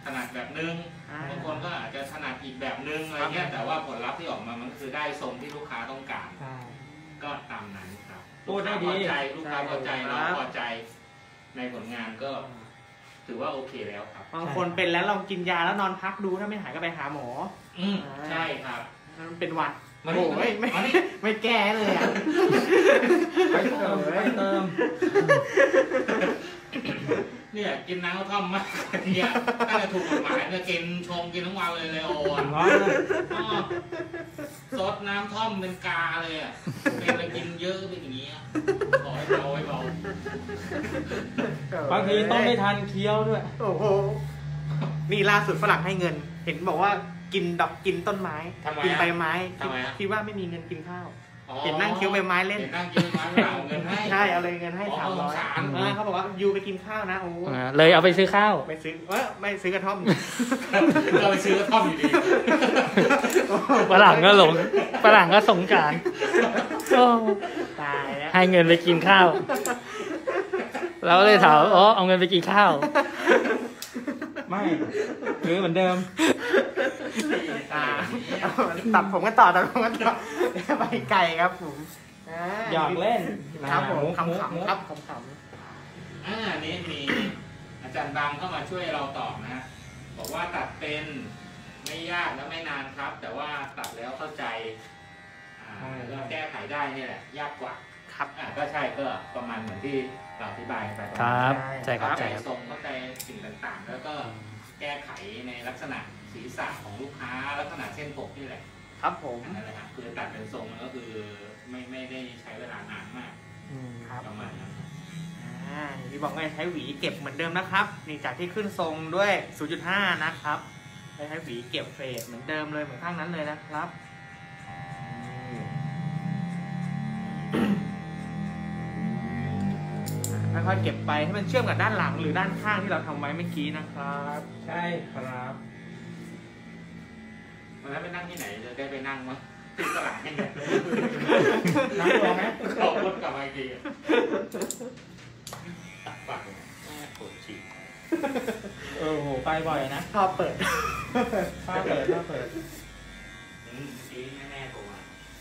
ถนัดแบบนึงบางคนก็อาจจะถนัดอีกแบบนึงอะไรเงี้ยแต่ว่าผลลัพธ์ที่ออกมามันคือได้ทรงที่ลูกค้าต้องการก็ตามนั้นครับพูดได้ดีลูกค้าพอใจลูกค้าพอใจเราพอใจในผลงานก็ถือว่าโอเคแล้วครับบางคนเป็นแล้วลองกินยาแล้วนอนพักดูถ้าไม่หายก็ไปหาหมออืมใช่ครับมันเป็นหวัดมันโอ้ยไม่ไม่แก้เลยอ่ะไปเติมไปเติมเนี่ยกินน้ำกระท่อมมากเนี่ยตั้งแต่ถูกกฎหมายเนี่ยกินชงกินทั้งวันเลยเลยโอ้ยร้อนเลยซดน้ำท่อมเป็นกาเลยอ่ะเป็นอะไรกินเยอะเป็นอย่างนี้ขอให้เบาให้เบาบางทีต้องไม่ทันเคี้ยวด้วยโอ้โหนี่ล่าสุดฝรั่งให้เงิน เห็นบอกว่ากินดอกกินต้นไม้กินใบไม้คิดว่าไม่มีเงินกินข้าวเห็นนั่งเคี้ยวใบไม้เล่นเห็นนั่งเคี้ยวใบไม้เอาเงินให้ใช่เอาเลยเงินให้สามร้อยเขาบอกว่ายูไปกินข้าวนะโอ้เลยเอาไปซื้อข้าวไม่ซื้อเออไม่ซื้อกระท่อมเราไปซื้อกระท่อมอยู่ดีฝรั่งก็หลงฝรั่งก็สงสารโอ้ตายแล้วให้เงินไปกินข้าวเราก็เลยถามอ๋อเอาเงินไปกินข้าวไม่หรือเหมือนเดิมตัดผมกันต่อตัดผมกันต่อไปไก่ครับผมหยอกเล่นครับผมมุกขำมุกๆครับขำอ่านี่มีอาจารย์บางเข้ามาช่วยเราตอบนะบอกว่าตัดเป็นไม่ยากและไม่นานครับ แต่ว่าตัดแล้วเข้าใจอ่าแล้วแก้ไขได้นี่แหละยากกว่าๆครับอ่าก็ใช่ก็ประมาณเหมือนที่เราอธิบายไปครับใช่ครับเข้าใจใช่ครับทรงเข้าใจสิ่งต่างๆ แล้วก็แก้ไขในลักษณะศีรษะของลูกค้าลักษณะเส้นผมนี่แหละครับผมนั่นแหละครับคือตัดเป็นทรงก็คือไม่ไม่ได้ใช้เวลานานมากครับประมาณนั้นอ่าที่บอกว่าใช้หวีเก็บเหมือนเดิมนะครับนี่จากที่ขึ้นทรงด้วย ศูนย์จุดห้า นะครับใช้หวีเก็บเฟดเหมือนเดิมเลยเหมือนข้างนั้นเลยนะครับค่อยๆเก็บไปให้มันเชื่อมกับด้านหลังหรือด้านข้างที่เราทำไว้เมื่อกี้นะครับใช่ครับวันนั้นไปนั่งที่ไหนจะได้ไปนั่งมั้งที่ตลาดนี่ไงนั่งรอไหมขอบคุณกลับมาอีกทีตัดปากแม่ปวดฉี่เออโหไปบ่อยนะชอบเปิดถ้าเปิดถ้าเปิดอืมเมื่อกี้แม่ๆโทรมา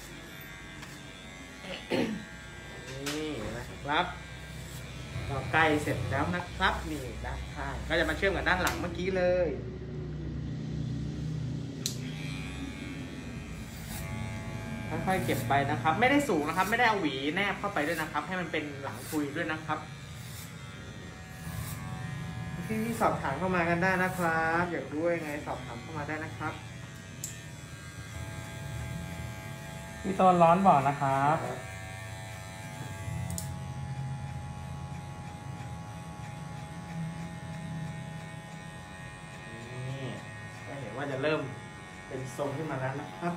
นี่นะครับเราใกล้เสร็จแล้วนะครับนี่ด้านข้างก็จะมาเชื่อมกับด้านหลังเมื่อกี้เลยค่อยๆเก็บไปนะครับ ไม่ได้สูงนะครับ ไม่ได้เอาหวีแนบเข้าไปด้วยนะครับ ให้มันเป็นหลังคุยด้วยนะครับที่สอบถามเข้ามากันได้นะครับอยากรู้ยังไงสอบถามเข้ามาได้นะครับพี่โซนร้อนบอกนะครับนี่ก็เห็นว่าจะเริ่มเป็นทรงขึ้นมาแล้วนะครับ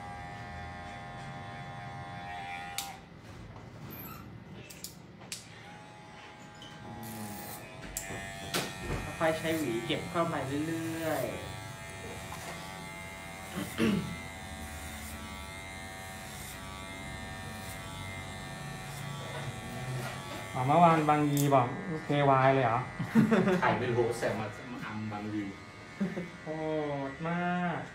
ค่อยๆใช้หวีเก็บเข้ามาเรื่อยๆอ๋อเมื่อวานบางยีบอกเควายเลยเหรอใครไม่รู้แซมมาอัมบางดีโหดมาก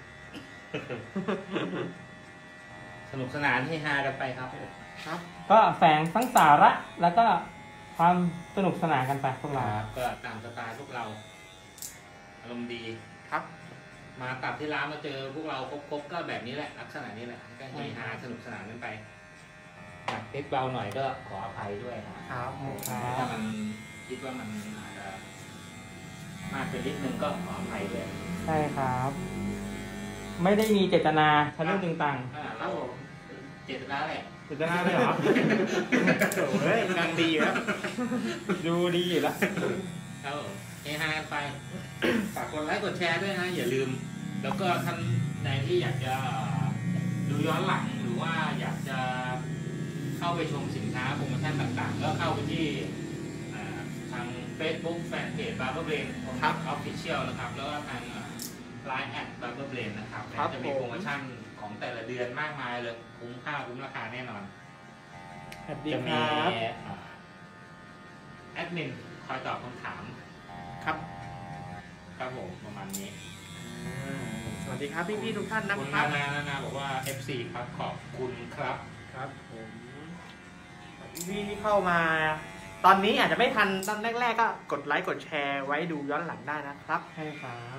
สนุกสนานให้ฮากันไปครับครับก็แฝงทั้งสาระแล้วก็ความสนุกสนานกันไปพวกเราก็ตามสไตล์พวกเราอารมณ์ดีครับมาตัดที่ร้านมาเจอพวกเราครบๆก็แบบนี้แหละลักษณะนี้แหละก็เฮฮาสนุกสนานกันไปหนักนิดเบาหน่อยก็ขออภัยด้วยนะครับ ถ้ามันคิดว่ามันอาจจะมากไปนิดนึงก็ขออภัยด้วยใช่ครับ ไม่ได้มีเจตนาทะลึ่งตึงตังอ่าเราเจตนาแหละเจตนาเลยเหรอโอ้ยงานดีอยู่แล้วดูดีอยู่แล้วครับผมเฮฮากันไปฝากกดไลค์กดแชร์ด้วยนะอย่าลืม แล้วก็ท่านใดที่อยากจะดูย้อนหลังหรือว่าอยากจะเข้าไปชมสินค้าโปรโมชั่นต่างๆ ก็เข้าไปที่อ่าทาง Facebook แฟนเพจ Barber Brain ครับ Official นะครับ แล้วก็ทางไลน์ แอท Barber Brain นะครับจะมีโปรโมชั่นของแต่ละเดือนมากมายเลยคุ้มค่าคุ้มราคาแน่นอนสวัสดีจะคมีรับอ่าแอดมินคอยตอบคำถามครับครับผมประมาณนี้สวัสดีครับพี่ๆทุกท่านนะคุณครันาบนานานาบอกว่า เอฟ ซี ครับขอบคุณครับครับผมพี่ที่เข้ามา ตอนนี้อาจจะไม่ทันตอนแรกๆก็กดไลค์กดแชร์ไว้ดูย้อนหลังได้นะครับใช่ครับ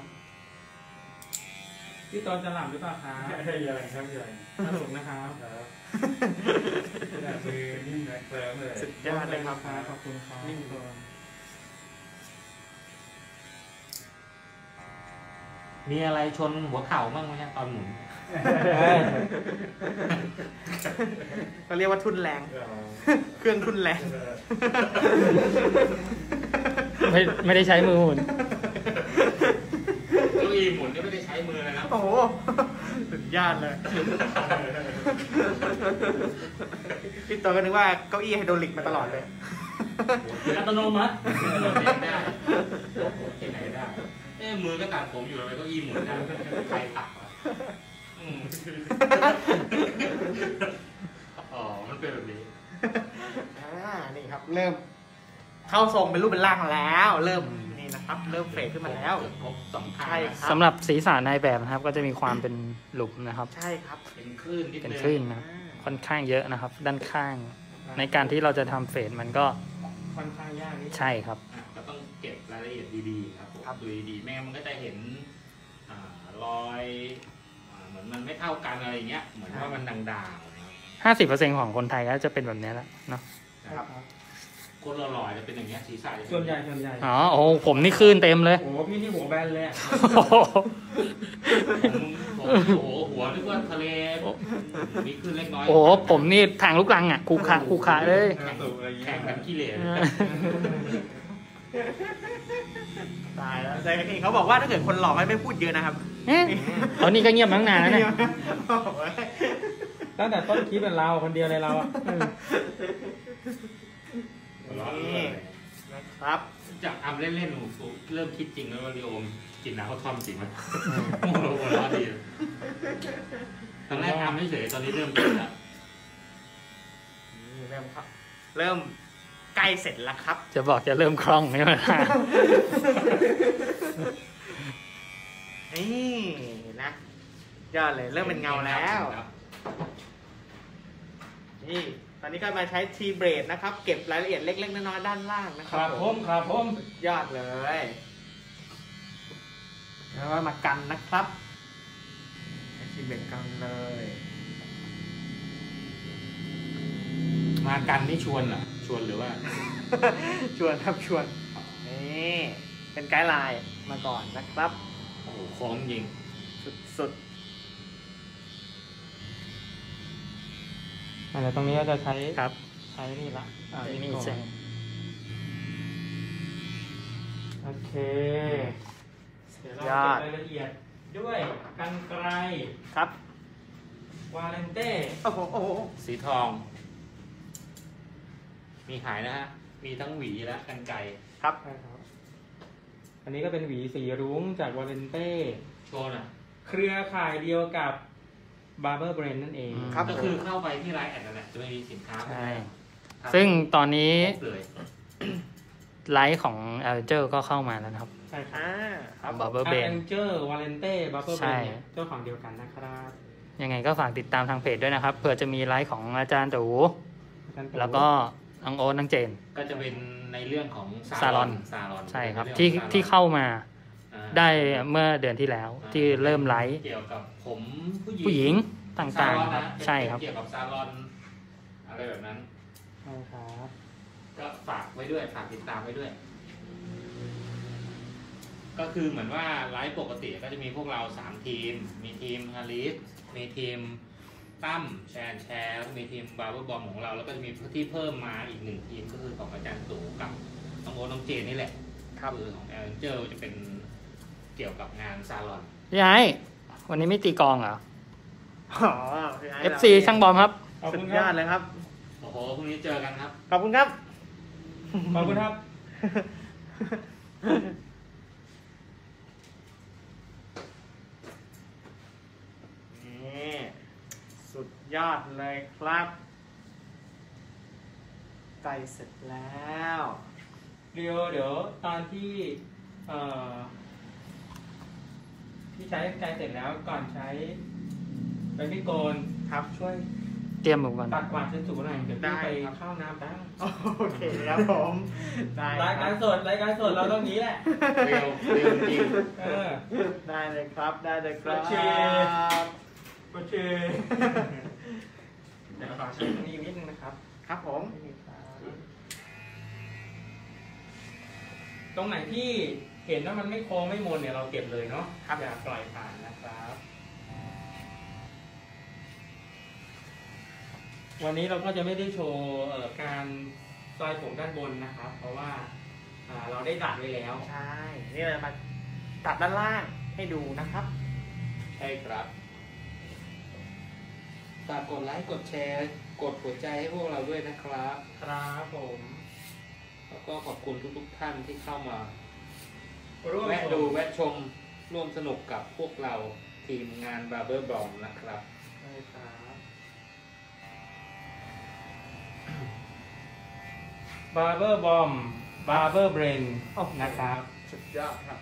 พี่ตอนจะหลับหรือเปล่าครับใช่เลยครับใช่มาสุกนะครับครับแบบมือนิ่มและเคลิ้มเลยสุดยอดเลยครับขอบคุณครับนิ่มมีอะไรชนหัวเข่าบ้างไหมครับตอนหมุนก็เรียกว่าทุนแรง เครื่องทุนแรงไม่ไม่ได้ใช้มือหมุนเก้าอี้หมุนนี่ไม่ได้ใช้มือเลยนะโอ้โหสุดยอดเลย พี่ตัวก็นึกว่าเก้าอี้ไฮดรอลิกมาตลอดเลยอัตโนมัติเล่นได้ที่ไหนได้ เอ้มือก็ตัดผมอยู่แล้วเก้าอี้หมุนได้ใครตัดวะอืมอ๋อมันเป็นแบบนี้อ่า นี่ครับ เริ่ม เข้าทรงเป็นรูปเป็นร่างแล้ว เริ่มนี่นะครับ เริ่มเฟดขึ้นมาแล้วครบสองข้างใช่นะครับสำหรับศีรษะนายแบบนะครับ ก็จะมีความเป็นหลุมนะครับใช่ครับเป็นคลื่นนิดเป็นนึงคลื่นนะค่อนข้างเยอะนะครับ ด้านข้าง ในการที่เราจะทำเฟดมันก็ค่อนข้างยากนิดใช่ครับอ่ะก็ต้องเก็บรายละเอียดดีๆครับผมครับดูดีๆแม่งั้นมันก็จะเห็นอ่ารอยอ่าเหมือนมันไม่เท่ากันอะไรอย่างเงี้ย เหมือนว่ามันด่างๆนะครับห้าสิบเปอร์เซ็นต์ของคนไทยก็จะเป็นแบบนี้แหละเนาะนะครับ คนหล่อๆจะเป็นอย่างเงี้ยศีรษะจะเป็ส่วนใหญ่ส่วนใหญ่อ๋อ โอ้โหผมนี่คลื่นเต็มเลยโอ้โหพี่ที่หัวแบนเลยอะโอ้โหผมผมโอ้โหหัวนึกว่าทะเลมีคลื่นเล็กน้อยโอ้โหผมนี่ทางลูกรังอ่ะคูขาคูขาเลยแข่งสูบอะไรอย่างเงี้แข่ยงกันขี้เหร่ตายแล้วแต่เห็นเขาบอกว่าถ้าเกิดคนหล่อไม่พูดเยอะนะครับเอ๊ะเขานี่ก็เงียบมาตั้งนานแล้วเนี่ยตั้งแต่ต้นคลิปเป็นเราคนเดียวเลยเราอะหัวเราะนี่ นะครับจากทำเล่นๆผมเริ่มคิดจริงแล้วว่าดิโอมกินน้ำเขาทอมจริงไหมหัวเราะดีตอนแรกทำเฉยๆตอนนี้เริ่มกินแล้วนี่เริ่มครับ เริ่มใกล้เสร็จแล้วครับจะบอกจะเริ่มคล่องไม่มานี่นะยอดเลยเริ่มเป็นเงาแล้ว นี่ ตอนนี้ก็มาใช้ทีเบรดนะครับ เก็บรายละเอียดเล็กๆน้อยๆด้านล่างนะคครัรับผมครับผมยอดเลย แล้วก็มากันนะครับใช้ทีเบรดกันเลยมากันนี่ชวนเหรอชวนหรือว่าชวนครับชวน นี่เป็นไกด์ไลน์มาก่อนนะครับโอ้โหโค้งยิงสุดอะไรตรงนี้ก็จะใช้ครับใช้นี่ละอ่านี่นี่ใช่โอเคๆเดี๋ยวยเราอเก็บดรายละเอียดด้วยกันไกรครับวาเลนเต้โอ้โหโอ้โหสีทอง มีขายนะฮะ มีทั้งหวีและกันไกรครับใช่ครับ อันนี้ก็เป็นหวีสีรุ้งจากวาเลนเต้โชว์หน่อยเครือข่ายเดียวกับ Barber Brand นั่นเองครับก็คือเข้าไปที่ไลน์แอดนั่นแหละจะไม่มีสินค้าใช่ครับซึ่งตอนนี้ครบเลยไลฟ์ของ a l เจอร์ก็เข้ามาแล้วนะครับใช่ครับอ่าครับบับเบิลเบนเจอร์วาเลนเต้บับเบิลใช่เบนเนี่ยเจ้าของเดียวกันนะครับยังไงก็ฝากติดตามทางเพจด้วยนะครับ เผื่อจะมีไลฟ์ของอาจารย์ตู่แล้วก็น้องโอ๊ตน้องเจนก็จะเป็นในเรื่องของซาลอนซาลอนใช่ครับเป็นที่เองของที่ซาลอนเข้ามาอ่าได้เมื่อเดือนที่แล้วอ่าที่เริ่มไลฟ์เกี่ยวกับผมผู้หญิงผู้หญิงตซา่างลอนๆครับนะใช่ครับเกี่ยวกับซาลอนอะไรแบบนั้นใช่ครับก็ฝากไว้ด้วยฝากติดตามไว้ด้วย ก็คือเหมือนว่าไลฟ์ปกติก็จะมีพวกเราสามทีม มีทีมฮาริสมีทีมตั้มแชร์แชร์แล้วก็มีทีมบาร์เบอร์บอมของเรา แล้วก็จะมีที่เพิ่มมาอีกหนึ่งทีมก็คือของอาจารย์ตู่กับน้องโอ๊ตน้องเจนนี่แหละครับคือของแอลเจอร์จะเป็นเกี่ยวกับงานซาลอนพี่ไอ้วันนี้ไม่ตีกลองเหรออ๋อพี่ไอ้เอฟ ซี ช่างบอมครับขอบสุคุดณยคอรัดบเลยครับโอ้โหพรุ่งนี้เจอกันครับขอบคุณครับขอบคุณครับนี่สุดยอดเลยครับใกล้เสร็จแล้วเดี๋ยวเดี๋ยวตอนที่เอ่อที่ใช้กรรไกรเสร็จแล้วก่อนใช้ไปพี่โกนครับช่วยเตรียมอุปกรณ์ปัดกวาดเช็ดถูหน่อยเดี๋ยวพี่ได้ไปครับเข้าน้ำแป๊บโอเคครับผมได้รายคการรับสดรายการสดเราต้องนี้แหละเร็วเร็วจริงเออได้เลยครับได้เลยครับโอเค โอเคเดี๋ยวขอใช้ตรงนี้อีกนิดนึงนะครับครับผมตรงไหนที่เห็นว่ามันไม่โค้งไม่มนเนี่ยเราเก็บเลยเนาะอย่าปล่อยผ่านนะครับ วันนี้เราก็จะไม่ได้โชว์เอ่อการซอยผมด้านบนนะครับ เพราะว่าอ่าเราได้ตัดไว้แล้วใช่นี่เรามาตัดด้านล่างให้ดูนะครับใช่ครับฝากกดไลค์กดแชร์กดหัวใจให้พวกเราด้วยนะครับครับผมแล้วก็ขอบคุณทุกๆท่านที่เข้ามาร่วมแวะชดูมแวะชมร่วมสนุกกับพวกเราทีมงาน Barber Bomb นะครับใช่ครับบาร์เบอร์บอมบาร์เบอร์เบรนนะครับสุดยอดครับ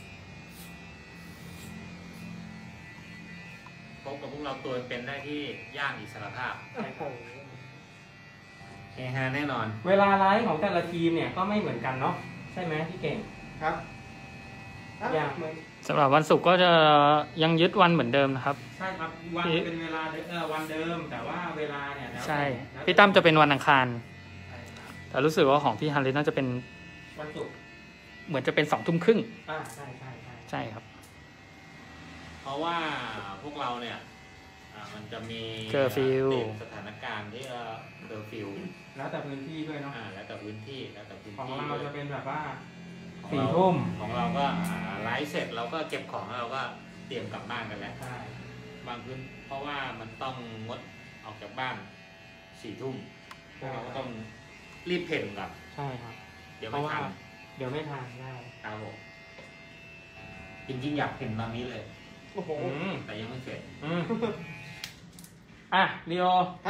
พบกับพวกเราตัวเป็นได้ที่ย่านอิสรภาพโอ้โหเฮฮาแน่นอนเวลาไลฟ์ของแต่ละทีมเนี่ยก็ไม่เหมือนกันเนาะใช่ไหมพี่เก่งครับอย่างเหมือนสำหรับวันศุกร์ก็จะยังยึดวันเหมือนเดิมนะครับใช่ครับวันเป็นเวลาเดิมเออวันเดิมแต่ว่าเวลาเนี่ยแล้วแต่ใช่แล้วแต่พี่ตั้มจะเป็นวันอังคารใช่ครับแต่รู้สึกว่าของพี่ฮันเลนน่าจะเป็นวันศุกร์เหมือนจะเป็นสองทุ่มครึ่งอ่าใช่ใช่ใช่ใช่ครับเพราะว่าพวกเราเนี่ยอ่ามันจะมีเคอร์ฟิวติดสถานการณ์ที่เอ่อเคอร์ฟิวแล้วแต่พื้นที่ด้วยเนาะอ่าแล้วแต่พื้นที่แล้วแต่พื้นของที่เราด้วจะยเป็นแบบว่าของสี่เราทุ่มของเราก็อ่าไลฟ์เสร็จเราก็เก็บของแล้วเราก็เตรียมกลับบ้านกันแล้วใช่บางพื้นเพราะว่ามันต้องงดออกจากบ้านสี่ทุ่มพวกเราก็ต้องรีบเพ่นก่อนใช่ครับเดี๋ยวเพไม่ราะว่าทันเดี๋ยวไม่ทานได้ครับผมจริงๆอยากเพ่นตอนนี้เลยโอ้โหอืมแต่ยังไม่เสร็จอืมอ่ะเดียวครับ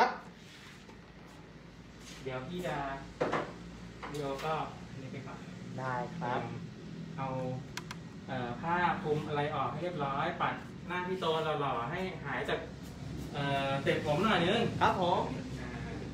เดี๋ยวพี่จะเดียวก็นี่ไปก่อนได้ครับเอาเอ่อผ้าคลุมอะไรออกให้เรียบร้อยปัดหน้าพี่โตนหล่อๆให้หายจากเอ่อเศษผมหน่อยนึงครับผมอ่า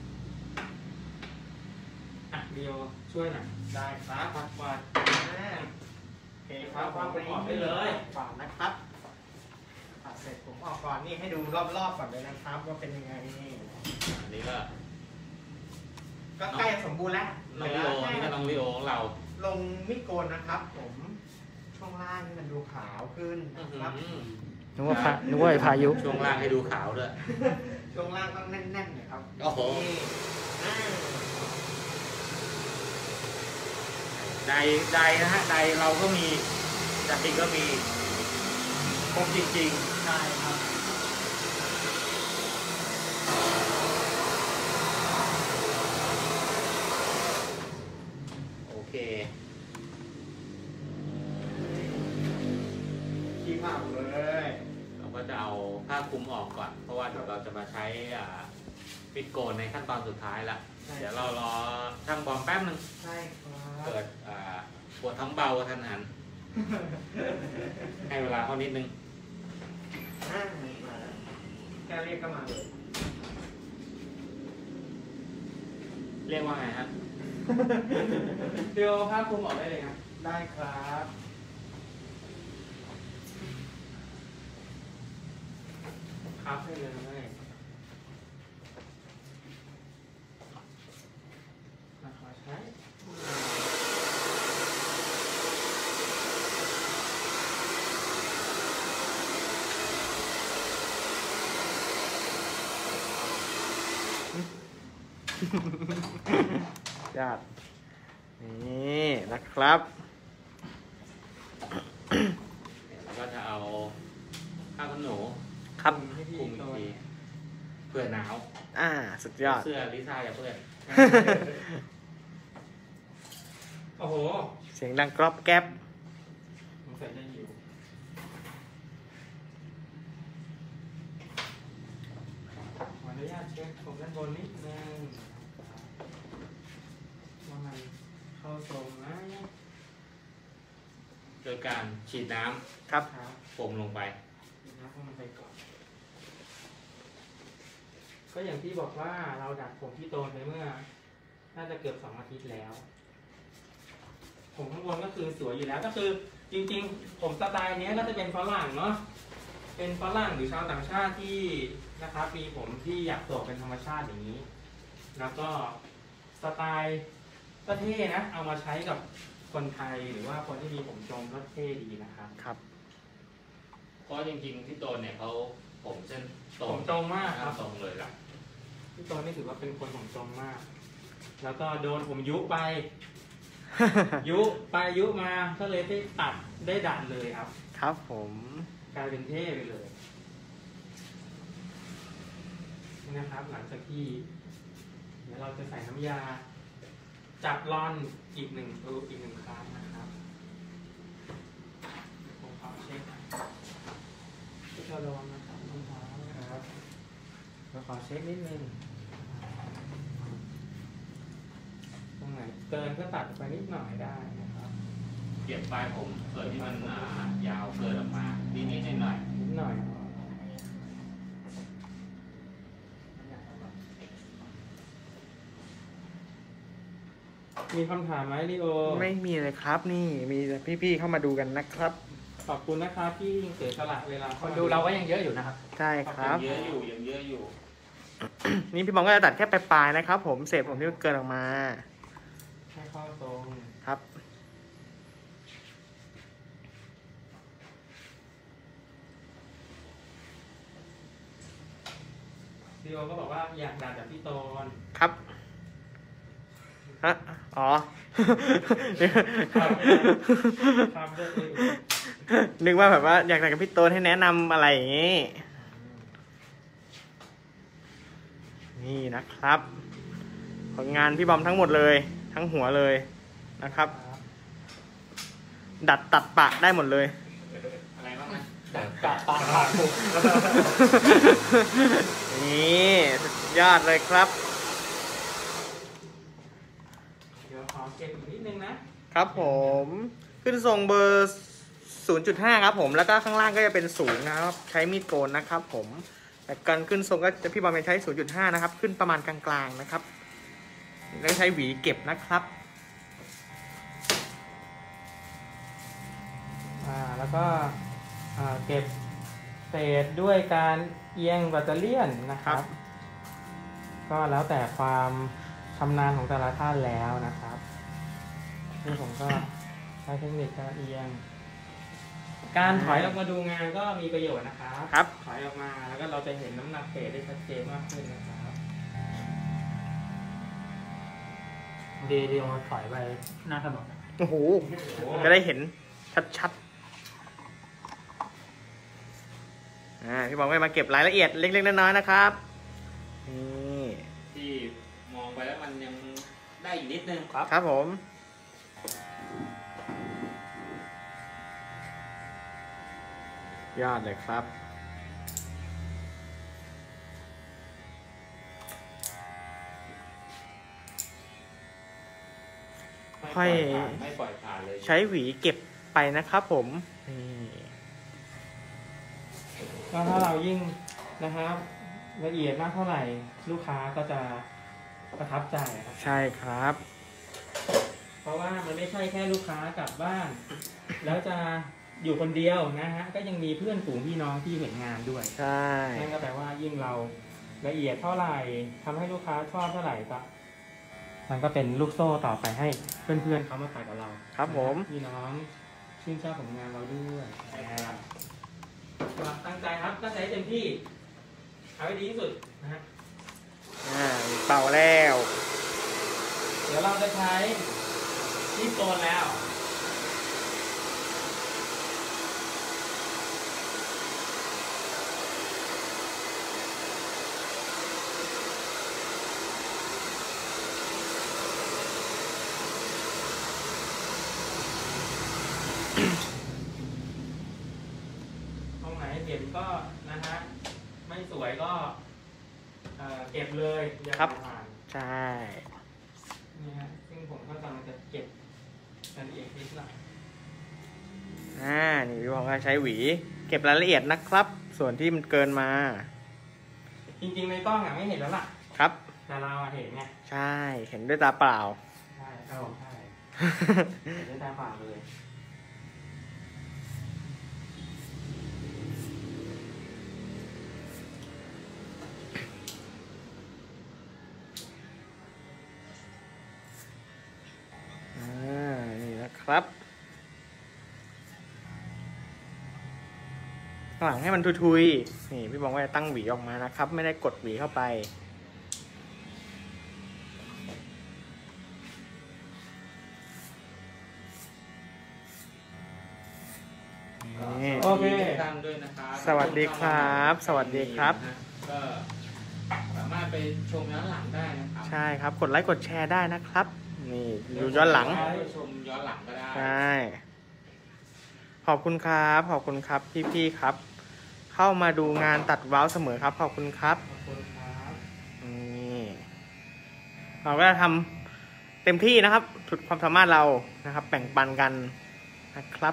อ่ะเดียวช่วยหน่อยได้ครับปัดกวาดอ่าโอเคครับวางไปก่อนได้เลยก่อนนะครับตัดเสร็จผมออกก่อนนี่ให้ดูรอบๆก่อนเลยนะครับว่าเป็นยังไงนี่อันนี้ก็ก็ใกล้สมบูรณ์แล้วน้องลิโอนี่ก็น้องลิโอของเราลงมิดโกนนะครับ ผมช่วงล่างนี่มันดูขาวขึ้นนะครับนึกว่าพานึกว่าไอ้พายุช่วงล่างให้ดูขาวด้วยช่วงล่างต้องแน่นๆหน่อยครับโอ้โหนี่อ่าใดใดนะฮะใดเราก็มีจัดจริงก็มีครบจริงใช่ครับๆ โอเคขี้เมาเลยเราก็จะเอาผ้าคลุมออกก่อน เพราะว่าเดี๋ยวเราจะมาใช้อ่าปิดโกนในขั้นตอนสุดท้ายละ เดี๋ยวเรารอช่างบอมแป๊บนึงใช่ครับเกิดอ่าปวดท้องเบาทันหัน ให้เวลาเขานิดนึงอ่ามาแค่เรียกก็มาเลยเรียกว่าไงฮะเดียวผ้าคลุมออกได้เลยครับได้ครับครับให้เลยมาขอใช้ญาตินี่นะครับแล้วก็จะเอาผ้าขนหนูครับให้พี่คลุมอีโตกนทีเพื่อหนาวอ่าสุดยอดเสื้อลิซ่าอย่าเพื่อนโอ้โหเสียงดังกรอบแก๊บสงสัยจะหิวขออนุญาตเช็คผมด้านบนนิดนึงว่ามันเข้าทรงไหมโดยการฉีดน้ำครับครับพรมลงไปนะพวกมันไปก่อนก็อย่างที่บอกว่าเราดัดผมพี่โตนไปเมื่อน่าจะเกือบสองอาทิตย์แล้วผมข้างบนก็คือสวยอยู่แล้วก็คือจริงๆผมสไตล์นี้ก็จะเป็นฝรั่งเนาะเป็นฝรั่งหรือชาวต่างชาติที่นะครับมีผมที่อยากโศกเป็นธรรมชาติอย่างนี้แล้วก็สไตล์ก็เท่นะเอามาใช้กับคนไทยหรือว่าคนที่มีผมทรงก็เท่ดีนะครับครับเพราะจริงๆพี่โตนเนี่ยเขาผมเส้นตรผงมตรงมากครับตรงเลยล่ะพี่โตนนี่ถือว่าเป็นคนผมตรงมาก แล้วก็โดนผมยุไป ยุไปยุมาก็เลยได้ตัดได้ดัดเลยครับครับผมกลายเป็นเท่ไปเลยนี่นะครับ หลังจากที่เดี๋ยวเราจะใส่น้ำยาจับรอนอีกหนึ่งรูอีกหนึ่งครั้งนะครับผมขอเช็คที่จะลองนะครับรองเท้านะครับเราขอเช็คนิดนึงตรงไหนเกินก็ตัดไปนิดหน่อยได้นะครับเก็บปลายผมส่วนที่มันอ่ายาวเกินออกมานิดๆหน่อยนิดหน่อยมีคำถามไหมลิโอไม่มีเลยครับนี่มีแต่พี่ๆเข้ามาดูกันนะครับขอบคุณนะครับที่เสียสละเวลาคนดูเราก็ยังเยอะอยู่นะครับใช่ๆครับยังเยอะอยู่ยังเยอะอยู่นี่พี่บอมก็จะตัดแค่ปลายๆนะครับ ผมเศษผมที่เกินออกมาให้เข้าตรงครับลิโอก็บอกว่าอยากดัดแบบพี่โตนครับฮะอ๋อครับครับเลือกเลยนึกว่าแบบว่าอยากตัดกับพี่โต้นให้แนะนำอะไรอย่างงี้ นี่นะครับ ผลงานพี่บอมทั้งหมดเลย ทั้งหัวเลยนะครับ ดัดตัดปะได้หมดเลยอะไรบ้างนะปะปะปะถูกนี่สุดยอดเลยครับเดี๋ยวขอเก็บอีกนิดนึงนะครับผมขึ้นทรงเบอร์ ศูนย์จุดห้า ครับผมแล้วก็ข้างล่างก็จะเป็นศูนย์นะครับใช้มีดโกนนะครับผมแต่การขึ้นทรงก็จะพี่บอลเป็นใช้ ศูนย์จุดห้า นะครับขึ้นประมาณกลางๆนะครับแล้วใช้หวีเก็บนะครับอ่าแล้วก็อ่าเก็บเศษด้วยการเอียงแบตเตอรี่ยนนะครับ ก็แล้วแต่ความชำนาญของแต่ละท่านแล้วนะครับนี่ผมก็ใช้เทคนิคการเอียง การถอยออกมาดูงานก็มีประโยชน์นะครับครับถอยออกมาแล้วก็เราจะเห็นน้ำหนักเศษได้ชัดเจนมากขึ้นนะครับดีดีมาถอยไปหน้าถนนโอ้โหจะได้เห็นชัดๆอ่าพี่บอลก็มาเก็บรายละเอียดเล็กๆน้อยๆนะครับนี่ที่มองไปแล้วมันยังได้อีกนิดนึงครับครับผมยอดเลยครับ ค่อยไม่ปล่อยผ่านเลยใช้หวีเก็บไปนะครับผมนี่ก็ถ้าเรายิ่งนะครับละเอียดมากเท่าไหร่ลูกค้าก็จะประทับใจครับใช่ครับเพราะว่ามันไม่ใช่แค่ลูกค้ากลับบ้าน แล้วจะอยู่คนเดียวนะฮะก็ยังมีเพื่อนฝูงพี่น้องที่เห็นงานด้วยใช่นั่นก็แปลว่ายิ่งเราละเอียดเท่าไหร่ทำให้ลูกค้าชอบเท่าไหร่ก็มันก็เป็นลูกโซ่ต่อไปให้เพื่อนๆเขามาขายกับเราครับผมพี่น้องชื่นชอบผลงานเราด้วยนะครับตั้งใจครับตั้งใจให้เต็มที่เอาให้ดีที่สุดนะฮะอ่าเป่าแล้วเดี๋ยวเราจะใช้ที่โซนแล้วตรงไหนเห็นก็นะฮะไม่สวยก็เอ่อเก็บเลยอย่าครับผ่านใช่นี่ฮะซึ่งผมก็กำลังจะเก็บรายละเอียดนิดหน่อยอ่านี่พี่บอมก็ใช้หวีเก็บรายละเอียดนะครับ ส่วนที่มันเกินมาจริงๆในกล้องอะไม่เห็นแล้วล่ะครับแต่เราอะเห็นไงใช่เห็นด้วยตาเปล่าใช่ครับผมใช่เห็นด้วยตาเปล่าเลยอ่า นี่นะครับข้างหลังให้มันทุยๆ นี่พี่บองว่าจะตั้งหวีออกมานะครับ ไม่ได้กดหวีเข้าไป นี่โอเคท่านด้วยนะครับสวัสดีครับ สวัสดีครับก็สามารถไปชมย้อนหลังได้นะครับใช่ครับ กดไลค์กดแชร์ได้นะครับ นี่ดูย้อนหลังไปชมย้อนหลังก็ได้ใช่ ขอบคุณครับ ขอบคุณครับพี่ๆครับ เข้ามาดูงานตัดเว้าเสมอครับ ขอบคุณครับขอบคุณครับนี่เราก็จะทำเต็มที่นะครับสุดความสามารถเรานะครับ แบ่งปันกันนะครับ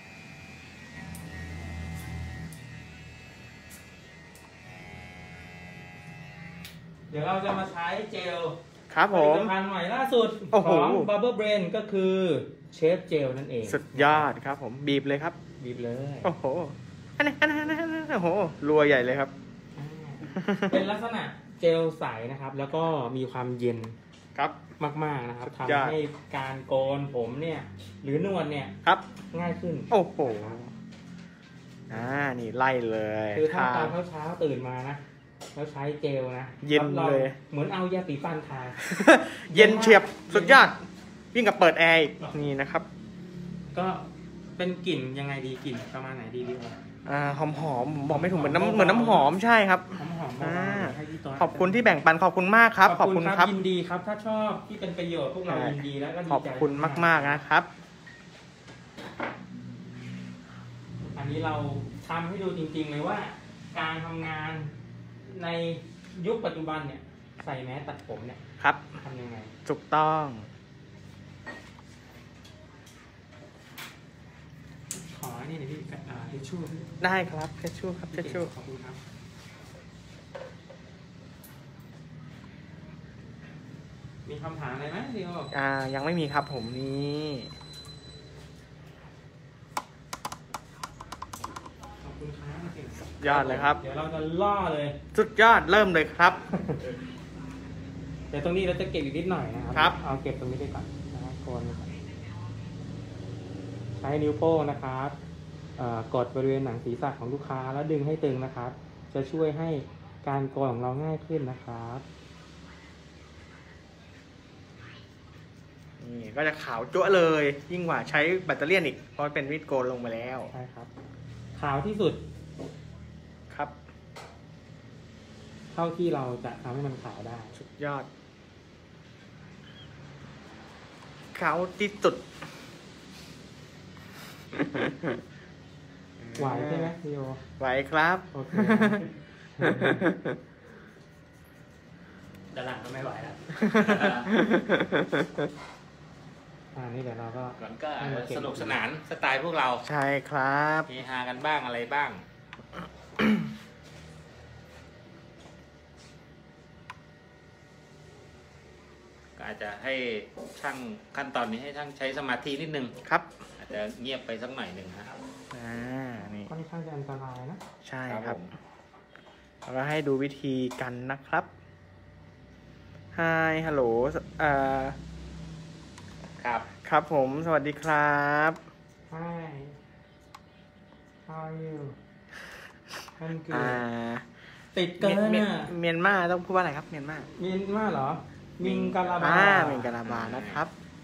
เดี๋ยวเราจะมาใช้เจลครับผมผลิตภัณฑ์ใหม่ล่าสุดโอ้โหของ Bubble Brain ก็คือเชฟเจลนั่นเองสุดยอดครับผมบีบเลยครับบีบเลยโอ้โหอันนี้อันนี้อันนี้อันนี้โอ้โหรัวใหญ่เลยครับเป็นลักษณะเจลใสนะครับ แล้วก็มีความเย็นครับมากๆนะครับสุดยอดทำให้การโกนผมเนี่ย หรือนวดเนี่ยครับง่ายขึ้นโอ้โหอ่านี่ไล่เลยคือถ้าตอนทาเช้าๆตื่นมานะแล้วใช้เจลนะเย็นรับรองเลยเหมือนเอายาสีฟันทาเย็นเฉียบสุดยอดยิ่งกับเปิดแอร์อีกนี่นะครับก็เป็นกลิ่นยังไงดีกลิ่นประมาณไหนดีดีกว่าอ่าหอมหอมๆบอกไม่ถูกเหมือนน้ำเหมือนน้ำหอมใช่ครับหอมหอมอ่าให้พี่ตัวขอบคุณที่แบ่งปันขอบคุณมากครับ ขอบคุณครับยินดีครับ ถ้าชอบที่เป็นประโยชน์พวกเรายินดีแล้วก็ดีใจขอบคุณมากๆนะครับอันนี้เราทำให้ดูจริงๆเลยว่า การทำงานในยุคปัจจุบันเนี่ย ใส่แมสตัดผมเนี่ยครับทำยังไงถูกต้องขอนี่หน่อยพี่อ่าทิชชู่ได้ครับเชชชูครับเชชชูขอบคุณครับ มีคำถามอะไรไหมเดียวอ่ายังไม่มีครับผมนี่ขอบคุณครับยอดเลยครับเดี๋ยวเราจะล่อเลยสุดยอดเริ่มเลยครับเดี๋ยวตรงนี้เราจะเก็บอีกนิดหน่อยนะครัครับเอาเก็บตรงนี้ไปก่อนนะครับโคนก่อนใช้นิ้วโป้งนะครับเอ่อกดบริเวณหนังศีรษะของลูกค้าแล้วดึงให้ตึงนะครับ จะช่วยให้การโกนของเราง่ายขึ้นนะครับนี่ก็จะขาวจั๊วะเลย ยิ่งกว่าใช้แบตเตอรี่ยนอีกเพราะเป็นมีดโกนลงมาแล้วใช่ครับ ขาวที่สุดครับเท่าที่เราจะทำให้มันขาวได้สุดยอดขาวที่สุดไหวใช่ไหมพี่โยไหวครับโอเคด้านหลังก็ไม่ไหวแล้วอ่านี่เดี๋ยวเราก็ก่อนก็สนุกสนานสไตล์พวกเราใช่ครับเฮฮากันบ้างอะไรบ้าง ก็อาจจะให้ช่างขั้นตอนนี้ให้ช่างใช้สมาธินิดนึงครับอาจจะเงียบไปสักหน่อยหนึ่งนะครับอ่านี่ค่อนข้างจะอันตรายนะใช่ครับครับผมแล้วก็ให้ดูวิธีกันนะครับ Hi ฮัลโหลอ่าครับครับผมสวัสดีครับ Hi How are you ท่านคืออ่าติดเกินเมียนอ่ะเมียนมาต้องพูดว่าอะไรครับเมียนมามีนมาเหรอ มิงกะลาบาอ่าเมียนกาลาบานะครับ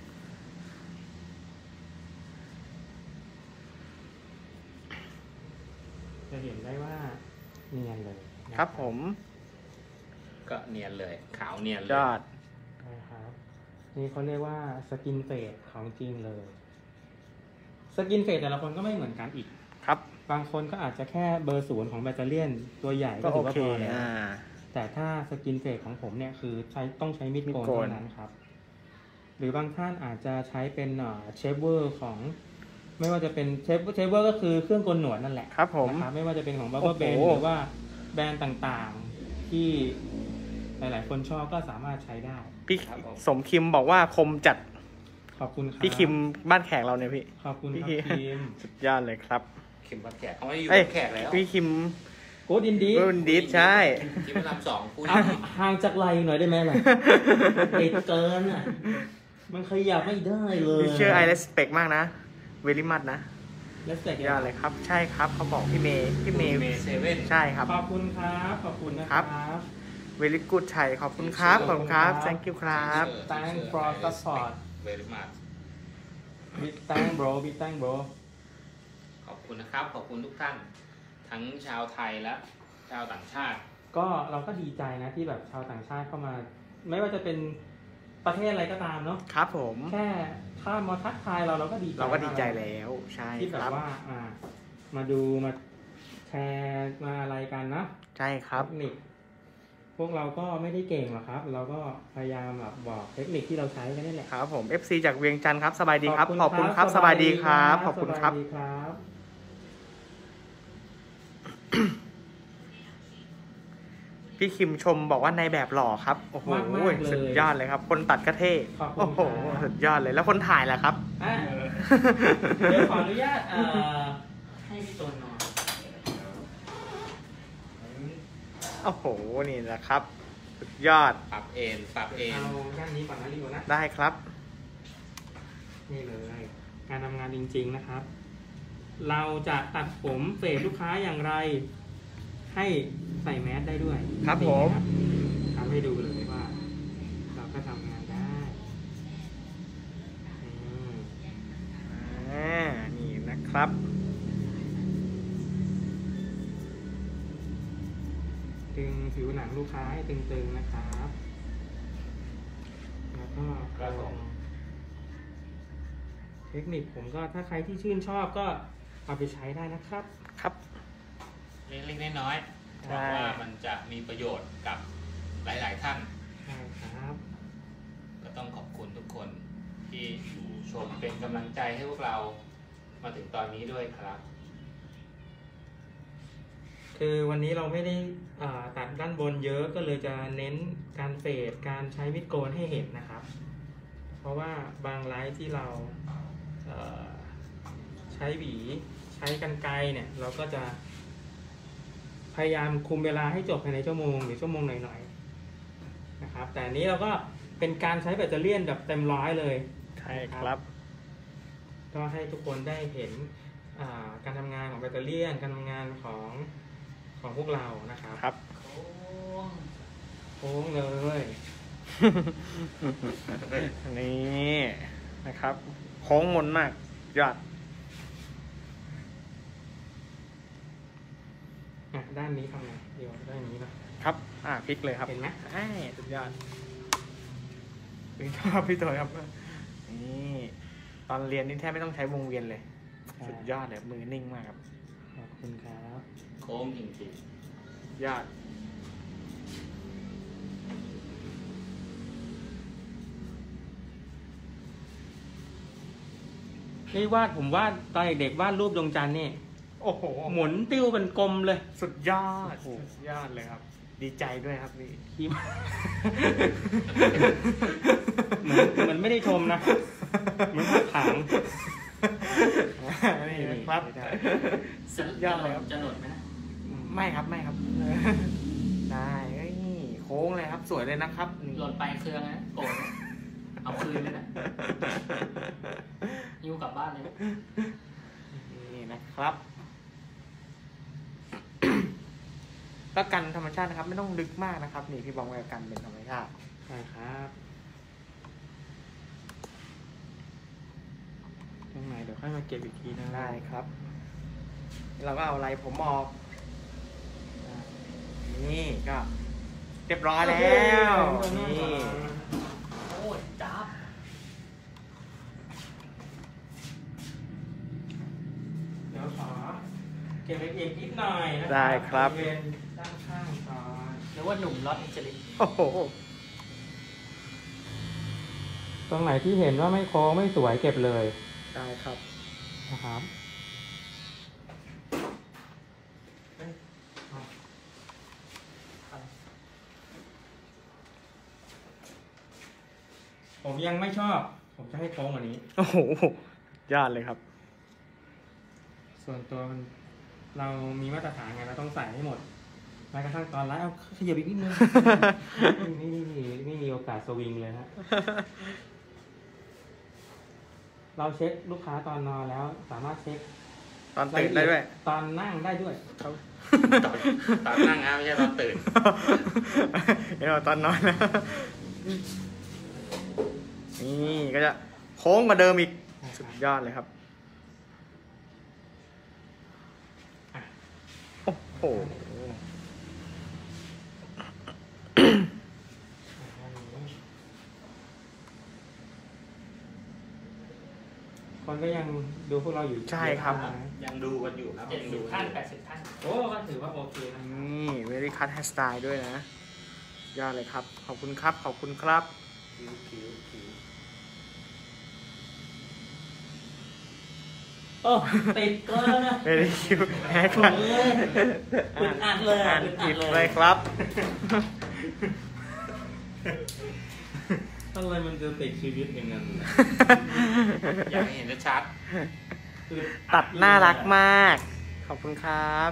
จะเห็นได้ว่าเนียนเลยนะครับผมก็เนียนเลย ขาวเนียนเลยยอดนะครับนี่เขาเรียกว่าสกินเฟสของจริงเลย สกินเฟสแต่ละคนก็ไม่เหมือนกันอีกครับบางคนก็อาจจะแค่เบอร์ศูนย์ของแบตเตอรี่ยนตัวใหญ่ก็ก็โอถือว่าเคพอแล้วอ่าแต่ถ้าสกินเฟสของผมเนี่ยคือใช้ต้องใช้มีดมีดโกนโกนเท่านั้นครับ หรือบางท่านอาจจะใช้เป็นเชฟเวอร์ของไม่ว่าจะเป็นเชฟเชฟเวอร์ก็คือเครื่องโกนหนวดนั่นแหละครับผมนะครับไม่ว่าจะเป็นของบับเบิ้ลเบนโอ้โหหรือว่าแบรนด์ต่างๆที่หลายๆคนชอบก็สามารถใช้ได้พี่ครับผมสมคิมบอกว่าคมจัดขอบคุณครับพี่คิมบ้านแขกเราเนี่ยพี่ขอบคุณพี่ครับคิมทีมสุดยอดเลยครับคิมพัดแขกเขาไม่ได้อยู่เอ้ยกับแขกแล้วพี่คิมโกดอินดีรุ่นดิสใช่คิมพระรามสองคู่อ่ะนี้ห่างจากไหลหน่อยได้ไหมล่ะ ติดเกินอ่ะ มันขยับไม่ได้เลยพี่เชื่อไอเลสเปกมากนะ เวลิมัดนะแล้วแต่สุดยอดเลยครับ ใช่ครับเขาบอกพี่เมย์พี่เมย์เมเซเว่นใช่ครับขอบคุณครับ ขอบคุณนะครับเวลิกูดชัยขอบคุณครับ ขอบคุณครับ thank you ครับ Thank for support เวลิมาร์ Big thank bro Big thank bro ขอบคุณนะครับ ขอบคุณทุกท่าน ทั้งชาวไทยและชาวต่างชาติก็เราก็ดีใจนะที่แบบชาวต่างชาติเข้ามา ไม่ว่าจะเป็นประเทศอะไรก็ตามเนาะครับผมแค่ถ้ามาทักทายเราเราก็ดีใจเราก็ดีใจมากแล้ว ใช่ที่แบคบรับว่าอ่า มาดูมาแชร์มาอะไรกันนะใช่ครับเทคนิคพวกเราก็ไม่ได้เก่งหรอกครับ เราก็พยายามแบบบอกเทคนิคที่เราใช้กันนี่แหละครับผม เอฟ ซี จากเวียงจันทร์ครับสบายดีครับ ขอบคุณครับสบายดีครับ ขอบคุณครับสบายดีครับพี่คิมชมบอกว่าในแบบหล่อครับ โอ้โห สุดยอดเลยครับ คนตัดก็เท่ขอบคุณโอ้โหครับสุดยอดเลย แล้วคนถ่ายล่ะครับอ่ะเดี๋ยวขออนุญาตเอ่อให้พี่ตัวนอนโอ้โห นี่แหละครับ สุดยอดปรับเอนปรับเอนเอาด้านนี้ก่อนนะรีโอนะได้ครับนี่เลย การทำงานจริงๆนะครับ เราจะตัดผมเฟดลูกค้าอย่างไร ให้ใส่แมสได้ด้วยครับนี่ผมนะทำให้ดูเลยว่า เราก็ทำงานได้อืมอ่า นี่นะครับดึงผิวหนังลูกค้าให้ตึงๆนะครับ แล้วก็เทคนิคผมก็ถ้าใครที่ชื่นชอบก็เอาไปใช้ได้นะครับครับเล็กๆน้อยๆใช่เพราะว่ามันจะมีประโยชน์กับหลายๆท่านใช่ครับก็ต้องขอบคุณทุกคนที่อยู่ชมเป็นกำลังใจให้พวกเรามาถึงตอนนี้ด้วยครับคือวันนี้เราไม่ได้อ่าตัดด้านบนเยอะก็เลยจะเน้นการเฟดการใช้มิดโกนให้เห็นนะครับ เพราะว่าบางไลฟ์ที่เราเอ่อใช้หวีใช้กรรไกรเนี่ย เราก็จะพยายามคุมเวลาให้จบภายในชั่วโมงหรือชั่วโมงหน่อยๆนะครับ แต่อันนี้เราก็เป็นการใช้แบตเตอรี่แบบเต็มร้อยเลยใช่ครับก็ให้ทุกคนได้เห็นอ่าการทำงานของแบตเตอรี่การทำงานของของพวกเรานะครับครับโค้งเลยนี่นะครับ โค้งมนมาก ยอดอ่ะด้านนี้ทำไงเดี๋ยวด้านนี้นะครับอ่าพลิกเลยครับเห็นไหมไอ้สุดยอดเป็นชอบพี่ตัวครับ นี่ ตอนเรียนนี่แทบไม่ต้องใช้วงเวียนเลย สุดยอดเลย มือนิ่งมากครับขอบคุณครับโค้งจริงยอดนี่วาดผมวาดตอนเด็กๆวาดรูปดวงจันทร์นี่โอ้โหหมุนติ้วเป็นกลมเลยสุดยอด สุดยอดเลยครับ ดีใจด้วยครับพี่ทีม เหมือนเหมือนไม่ได้ชมนะเหมือนผักขังนี่นะครับ สุดยอดเลยครับจะหนดไหมนะไม่ครับ ไม่ครับ ได้เอ้ยโค้งเลยครับ สวยเลยนะครับนี่หล่นไปเครื่องนะโกรธนะเอาคืนเลยนะยิ้วกลับบ้านเลยนะนี่นะครับ ก็กันธรรมชาตินะครับ ไม่ต้องลึกมากนะครับ นี่พี่บองไว้กันเป็นธรรมชาติใช่ครับตรงไหนเดี๋ยวค่อยมาเก็บอีกทีนะได้ครับ เราก็เอาอะไรผมออกอ่านี่ก็เรียบร้อยแล้ว นี่โอ้ยจับเดี๋ยวขอเก็บละเอียดนิดหน่อยนะได้ครับบริเวณด้านข้างก่อนหรือว่าหนุ่มล็อตอิจลิตโอ้โหตรงไหนที่เห็นว่าไม่โค้งไม่สวยเก็บเลยได้ครับคนะครับผมยังไม่ชอบผมจะให้โค้งกว่านี้โอ้โหยอดเลยครับส่วนตัวมันเรามีมาตรฐานไงเราต้องใส่ให้หมดแม้กระทั่งตอนไลฟ์เอาขยับอีกนิดนึง ไม่ไม่มีไม่มีโอกาสสวิงเลยฮะ เราเช็คลูกค้าตอนนอนแล้วสามารถเช็คตอนตื่นได้ด้วยตอนนั่งได้ด้วยตอนตอนนั่งนะไม่ใช่ตอนตื่นเดี๋ยวตอนนอนนะนี่ก็จะโค้งกว่าเดิมอีกสุดยอดเลยครับโอ้โหคนก็ยังดูพวกเราอยู่ใช่ครับยังดูกันอยู่ครับเจ็ดยังสิดูบกัท่านอยู่แปดสิบท่านโอ้ก็ถือว่าโอเคนะนี่เวลี่คัทแฮร์สไตล์ด้วยนะยอดเลยครับขอบคุณครับขอบคุณครับคิ้วคิ้วคิ้วโอ้ติดก็แล้วนะเวลี่คิวแฮร์คัทอึดอัดเลยอ่านอึดอัผิดดเลเลย ยครับอะไรมันจะติดชีวิตอย่างนั้นอยากให้เห็นชัดตัดน่ารักมาก ขอบคุณครับ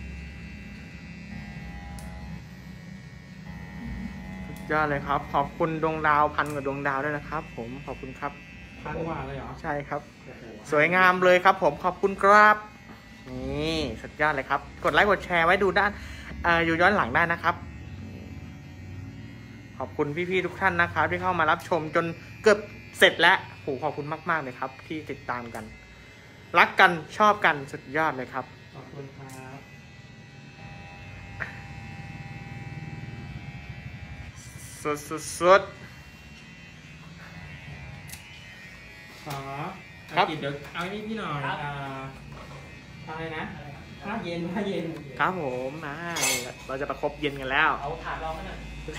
สุดยอดเลยครับ ขอบคุณดวงดาวพันกับดวงดาวด้วยนะครับ ผมขอบคุณครับพันกว่าเลยเหรอใช่ครับโอ้โหสวยงามเลยครับ ผมขอบคุณครับนี่สุดยอดเลยครับ กดไลค์กดแชร์ไว้ดูด้านเอ่ออยู่ย้อนหลังได้นะครับ ขอบคุณพี่ๆทุกท่านนะครับ ที่เข้ามารับชมจนเกือบเสร็จแล้วโหขอบคุณมากๆเลยครับ ที่ติดตามกัน รักกันชอบกันสุดยอดเลยครับขอบคุณครับสุดสุดสุดขอครับกินเดี๋ยวเอาไอ้นี่พี่หน่อยอ่าอะไรนะผ้าเย็นผ้าเย็นครับผมอ่าเราจะประคบเย็นกันแล้วเอาถาดรองกันหน่อย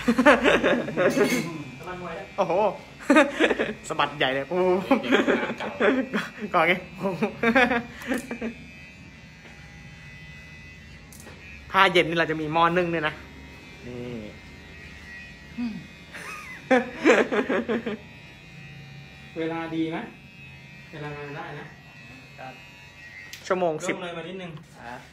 น้ำมันมวยแล้วโอ้โห สะบัดใหญ่เลยโอ้โหๆเด็กงานเก่าก่อนไงโอ้โหผ้าเย็นนี่เราจะมีหม้อนึ่งด้วยนะ นี่เวลาดีนะเวลางานได้นะชั่วโมงสิร่บวมเลยมานิดนึงอ่ะ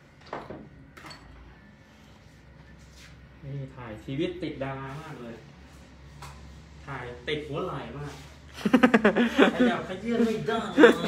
นี่ถ่ายชีวิตติดดารามากเลย ถ่ายติดหัวไหล่มากขยับขยื่นไม่ได้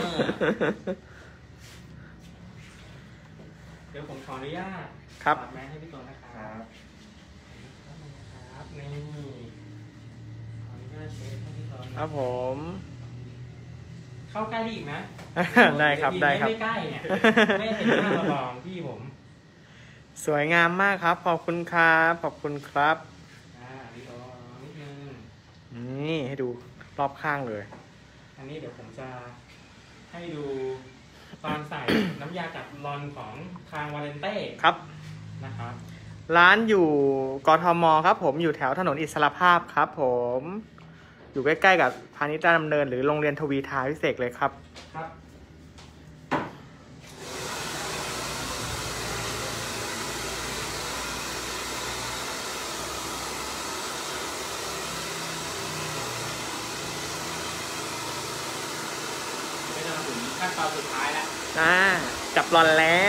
เดี๋ยวผมขออนุญาตครับฝากแมสให้พี่ตัวนะครับครับนี่ขออนุญาตเช็คให้พี่ตัวครับผมเข้าใกล้ได้อีกนะได้ครับได้ครับไม่ใกล้เนี่ยไม่เห็นหน้าเราลองพี่ผมสวยงามมากครับ ขอบคุณครับขอบคุณครับอ่าพี่ตัวนิดนึงนี่ให้ดูรอบข้างเลยอันนี้เดี๋ยวผมจะให้ดูตอนใส่ น้ำยากัดรอนของทางวาเลนเต้ครับนะครับร้านอยู่กทมครับผมอยู่แถวถนนอิสรภาพครับผม อยู่ใกล้ๆกับพาณิชย์ราชดำเนินหรือโรงเรียนทวีทาพิเศษเลยครับครับไม่ต้องถึงขั้นตอนสุดท้ายแล้วอ่า จับรอนแล้ว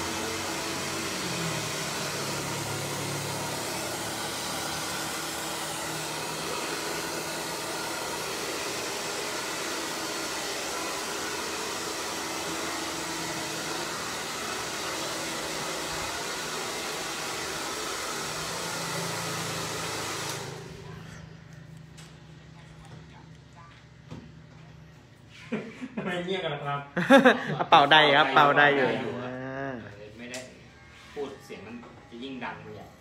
ทำไมเงียบกันล่ะครับเป่าได้ครับ เป่าได้อยู่อ่าไม่ได้พูดเสียงมันจะยิ่งดังไปใหญ่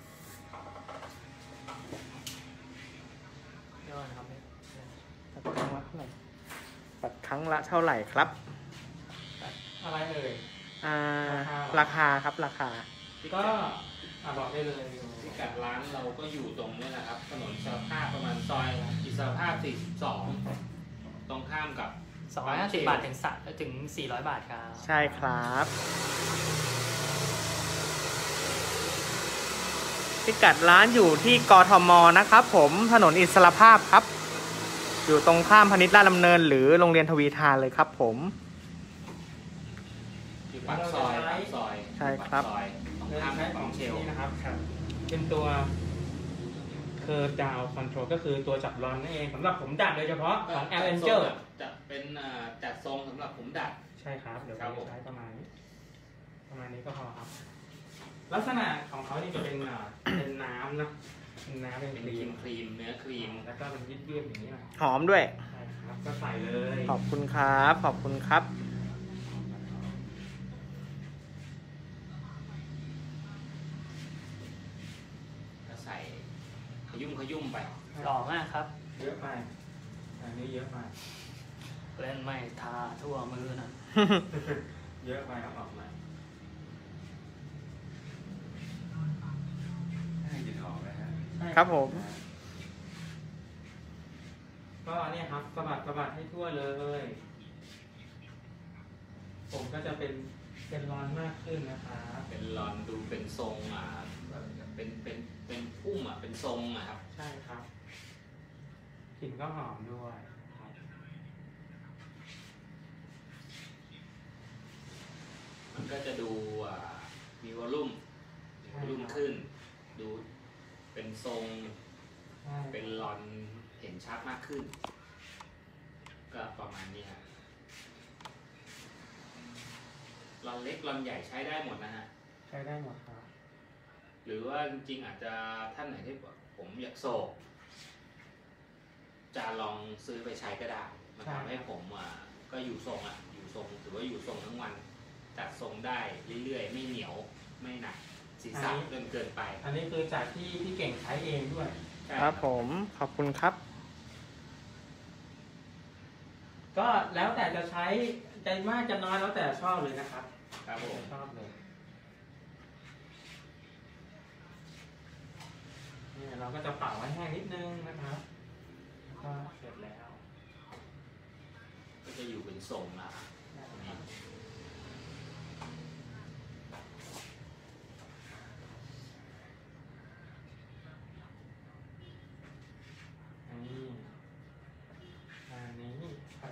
ยอดครับตัดครั้งละเท่าไหร่ตัดครั้งละเท่าไหร่ครับอะไรเอ่ยอ่าราราคาคาครับราคาก็อ่ะบอกได้เลยพิกัดร้านเราก็อยู่ตรงนี้นะครับถนนอิสรภาพประมาณซอยอิสรภาพสี่สิบสองตรงข้ามกับสองร้อยห้าสิบบาทถึงสัถึงสี่ร้อยบาทครับใช่ครับพิกัดร้านอยู่ที่กทมนะครับผมถนนอิสรภาพครับอยู่ตรงข้ามพาณิชย์ราชดำเนินหรือโรงเรียนทวีทานเลยครับผมอยู่ปากซอยปากซอยใช่ครับปากซอยตรงเราข้ามใช้ขขออง งเชเชลลนะครับครับ เป็นตัว Curve Down Control ก็คือตัวจับรอนนั่นเองสำหรับผมดัดโดยเฉพาะของ L Angel จะเป็นอ่าจัดทรงสำหรับผมดัดใช่ครับ เดี๋ยวครัเราบผมใช้ประมาณนี้ ประมาณนี้ก็พอครับ ลักษณะของเขานี่จะเป็นอ่าเป็นน้ำนะเป็นน้ำเป็นเป็นคครีรีมมครีมเนื้อครีมแล้วก็เป็นยืดๆอย่างนี้นะหอมด้วยใช่ครับ ก็ใส่เลยขอบคุณครับขอบคุณครับก็ใส่ขยุ่มขยุ่มไปหล่อมากครับเยอะไป อันนี้เยอะไปเล่นไม่ทาทั่วมือนะเยอะไปครับออกมาให้กลิ่นหอมไหมฮะใช่ครับผมก็เนี่ยครับสะบัดสะบัดให้ทั่วเลย ผมก็จะเป็นเป็นร้อนมากขึ้นนะครับเป็นรอนดูเป็นทรงอ่าแบบเป็นเป็นเป็นพุ่มอ่ะเป็นทรงอ่ะครับใช่ครับกลิ่นก็หอมด้วยครับมันก็จะดูอ่ามีวอลลุ่มวอลลุ่มขึ้น ดูเป็นทรงใช่เป็นรอนเห็นชัดมากขึ้น ก็ประมาณนี้ฮะรอนเล็กรอนใหญ่ใช้ได้หมดนะฮะใช้ได้หมดครับหรือว่าจริงๆอาจจะท่านไหนที่ผมอยากโศกจะลองซื้อไปใช้ก็ได้มันทำให้ผมอ่ะก็อยู่ทรงอ่ะอยู่ทรงถือว่าอยู่ทรงทั้งวันจัดทรงได้เรื่อยๆไม่เหนียวไม่หนักศีรษะเกินเกินไปอันนี้คือจากที่พี่เก่งใช้เองด้วยใช่ครับผมขอบคุณครับก็แล้วแต่จะใช้ใจมากจะน้อยแล้วแต่ชอบเลยนะครับครับผมชอบเลยเนี่ยเราก็จะเป่าให้แห้งนิดนึงนะครับก็เสร็จแล้วก็จะอยู่เป็นทรงนะนี่นี่อันนี้ครับ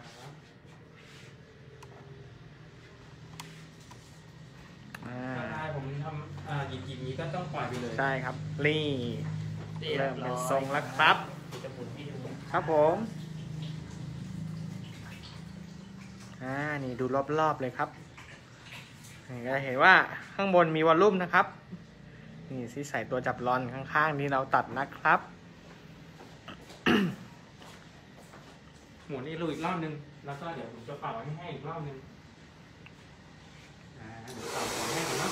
อ่าถ้าได้ผมทำอ่าหยิบหยิบนี้ก็ต้องปล่อยไปเลยใช่ครับนี่เรียบเริ่มร้เป็อน ยทรงแล้วครับเดี๋ยวจะหมุนให้ดูครับผมอ่านี่ดูรอบๆเลยครับนี่ก็เห็นว่าข้างบนมีวอลลุ่มนะครับ นี่ที่ใส่ตัวจับรอนข้างๆที่เราตัดนะครับหมุนนี่รูอีกรอบนึงแล้วก็เดี๋ยวผมจะเป่าให้แห้งอีกรอบนึงอ่าเดี๋ยวเป่าให้แห้งก่อนเนาะ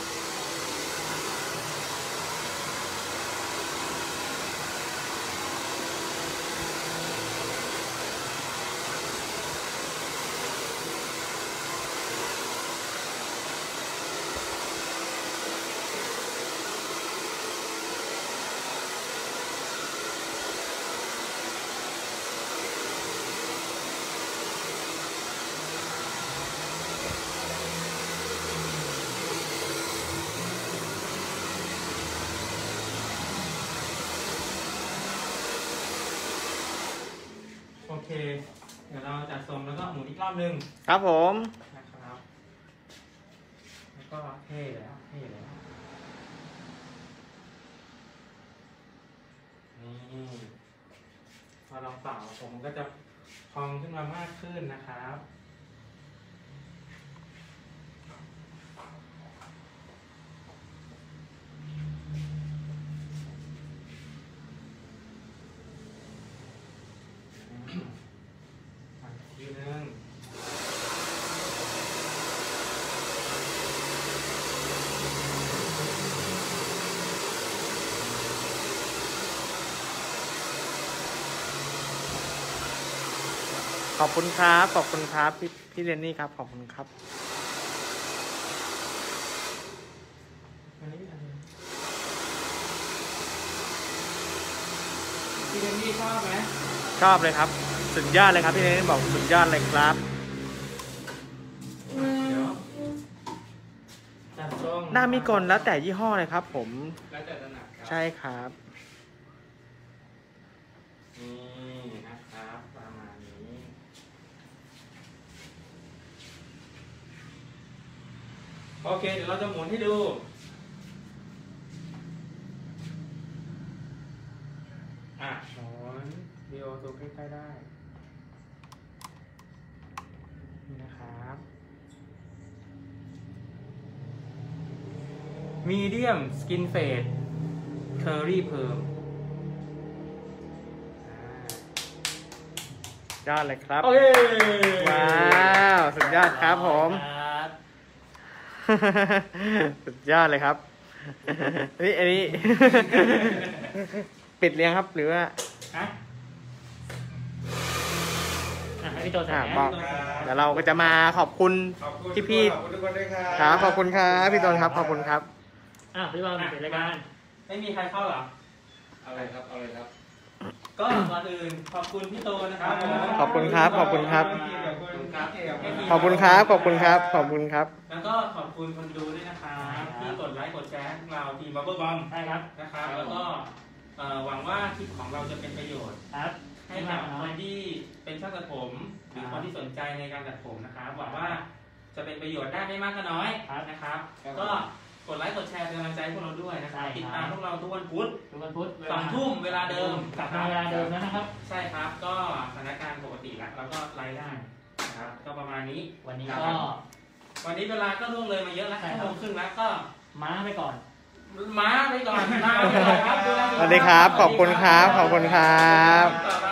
โอเค เดี๋ยวเราจัดทรงแล้วก็หมุนอีกรอบนึงครับผมนะครับ แล้วก็เท่แล้วเท่แล้วนี่พอเราเป่าผมก็จะพองขึ้นมามากขึ้นนะครับอืมอ่ะอีกทีนึงขอบคุณครับขอบคุณครับพี่พี่เรนนี่ครับขอบคุณครับอันนี้อันนี้พี่เดนนี่ชอบไหมชอบเลยครับสุดยอดเลยครับพี่เรนนี่บอกสุดยอดเลยครับหน้ามีกลแล้วแต่ยี่ห้อเลยครับ ผมแล้วแต่ถนัดครับใช่ครับนี่นะครับประมาณนี้โอเคเดี๋ยวเราจะหมุนให้ดูอ่ะหมุนวิดีโอตัวใกล้ๆได้นี่นะครับมีเดียมสกินเฟดเคอรี่เพิร์มยอดเลยครับโอเคว้าวสุดยอดครับผมครับสุดยอดเลยครับนี่อันนี้ ปิดเรียงครับหรือว่าฮะอ่ะให้พี่โตใส่อ่าแมบอกสเดี๋ยวเราก็จะมาขอบคุณขอบคุณพี่พี่ขอบคุณทุกคนด้วยครับครับขอบคุณครับพี่ต้นครับขอบคุณครับอ่ะพี่บอลปิดรายการไม่มีใครเข้าเหรอเอาเลยครับ เอาเลยครับก็ก่อนอื่นขอบคุณพี่โตนะครับผมขอบคุณครับขอบคุณครับขอบคุณครับขอบคุณครับขอบคุณครับขอบคุณครับแล้วก็ขอบคุณคนดูด้วยนะครับที่กดไลค์กดแชร์ให้พวกเราทีมบับเบิ้ลบอมใช่ครับนะครับแล้วก็เอ่อหวังว่าคลิปของเราจะเป็นประโยชน์ครับให้กับคนที่เป็นช่างตัดผมหรือคนที่สนใจในการตัดผมนะครับหวังว่าจะเป็นประโยชน์ได้ไม่มากก็น้อยนะครับ ก็กดไลค์กดแชร์เป็นกำลังใจให้พวกเราด้วยนะครับติดตามพวกเราทุกวันพุธทุกวันพุธสองทุ่มเวลาเดิมกลับมาเวลาเดิมแล้วนะครับใช่ครับก็สถานการณ์ปกติแล้วแล้วก็ไลฟ์ได้นะครับก็ประมาณนี้วันนี้ครัก็บ วันนี้เวลาก็ล่วงเลยมาเยอะแล้วใช่ชั่วครับโมงครึ่งแล้วก็ม้าไปก่อนม้าไปก่อนลาไปก่อนครับสวัสดีครับขอบคุณครับขอบคุณครับต่อไป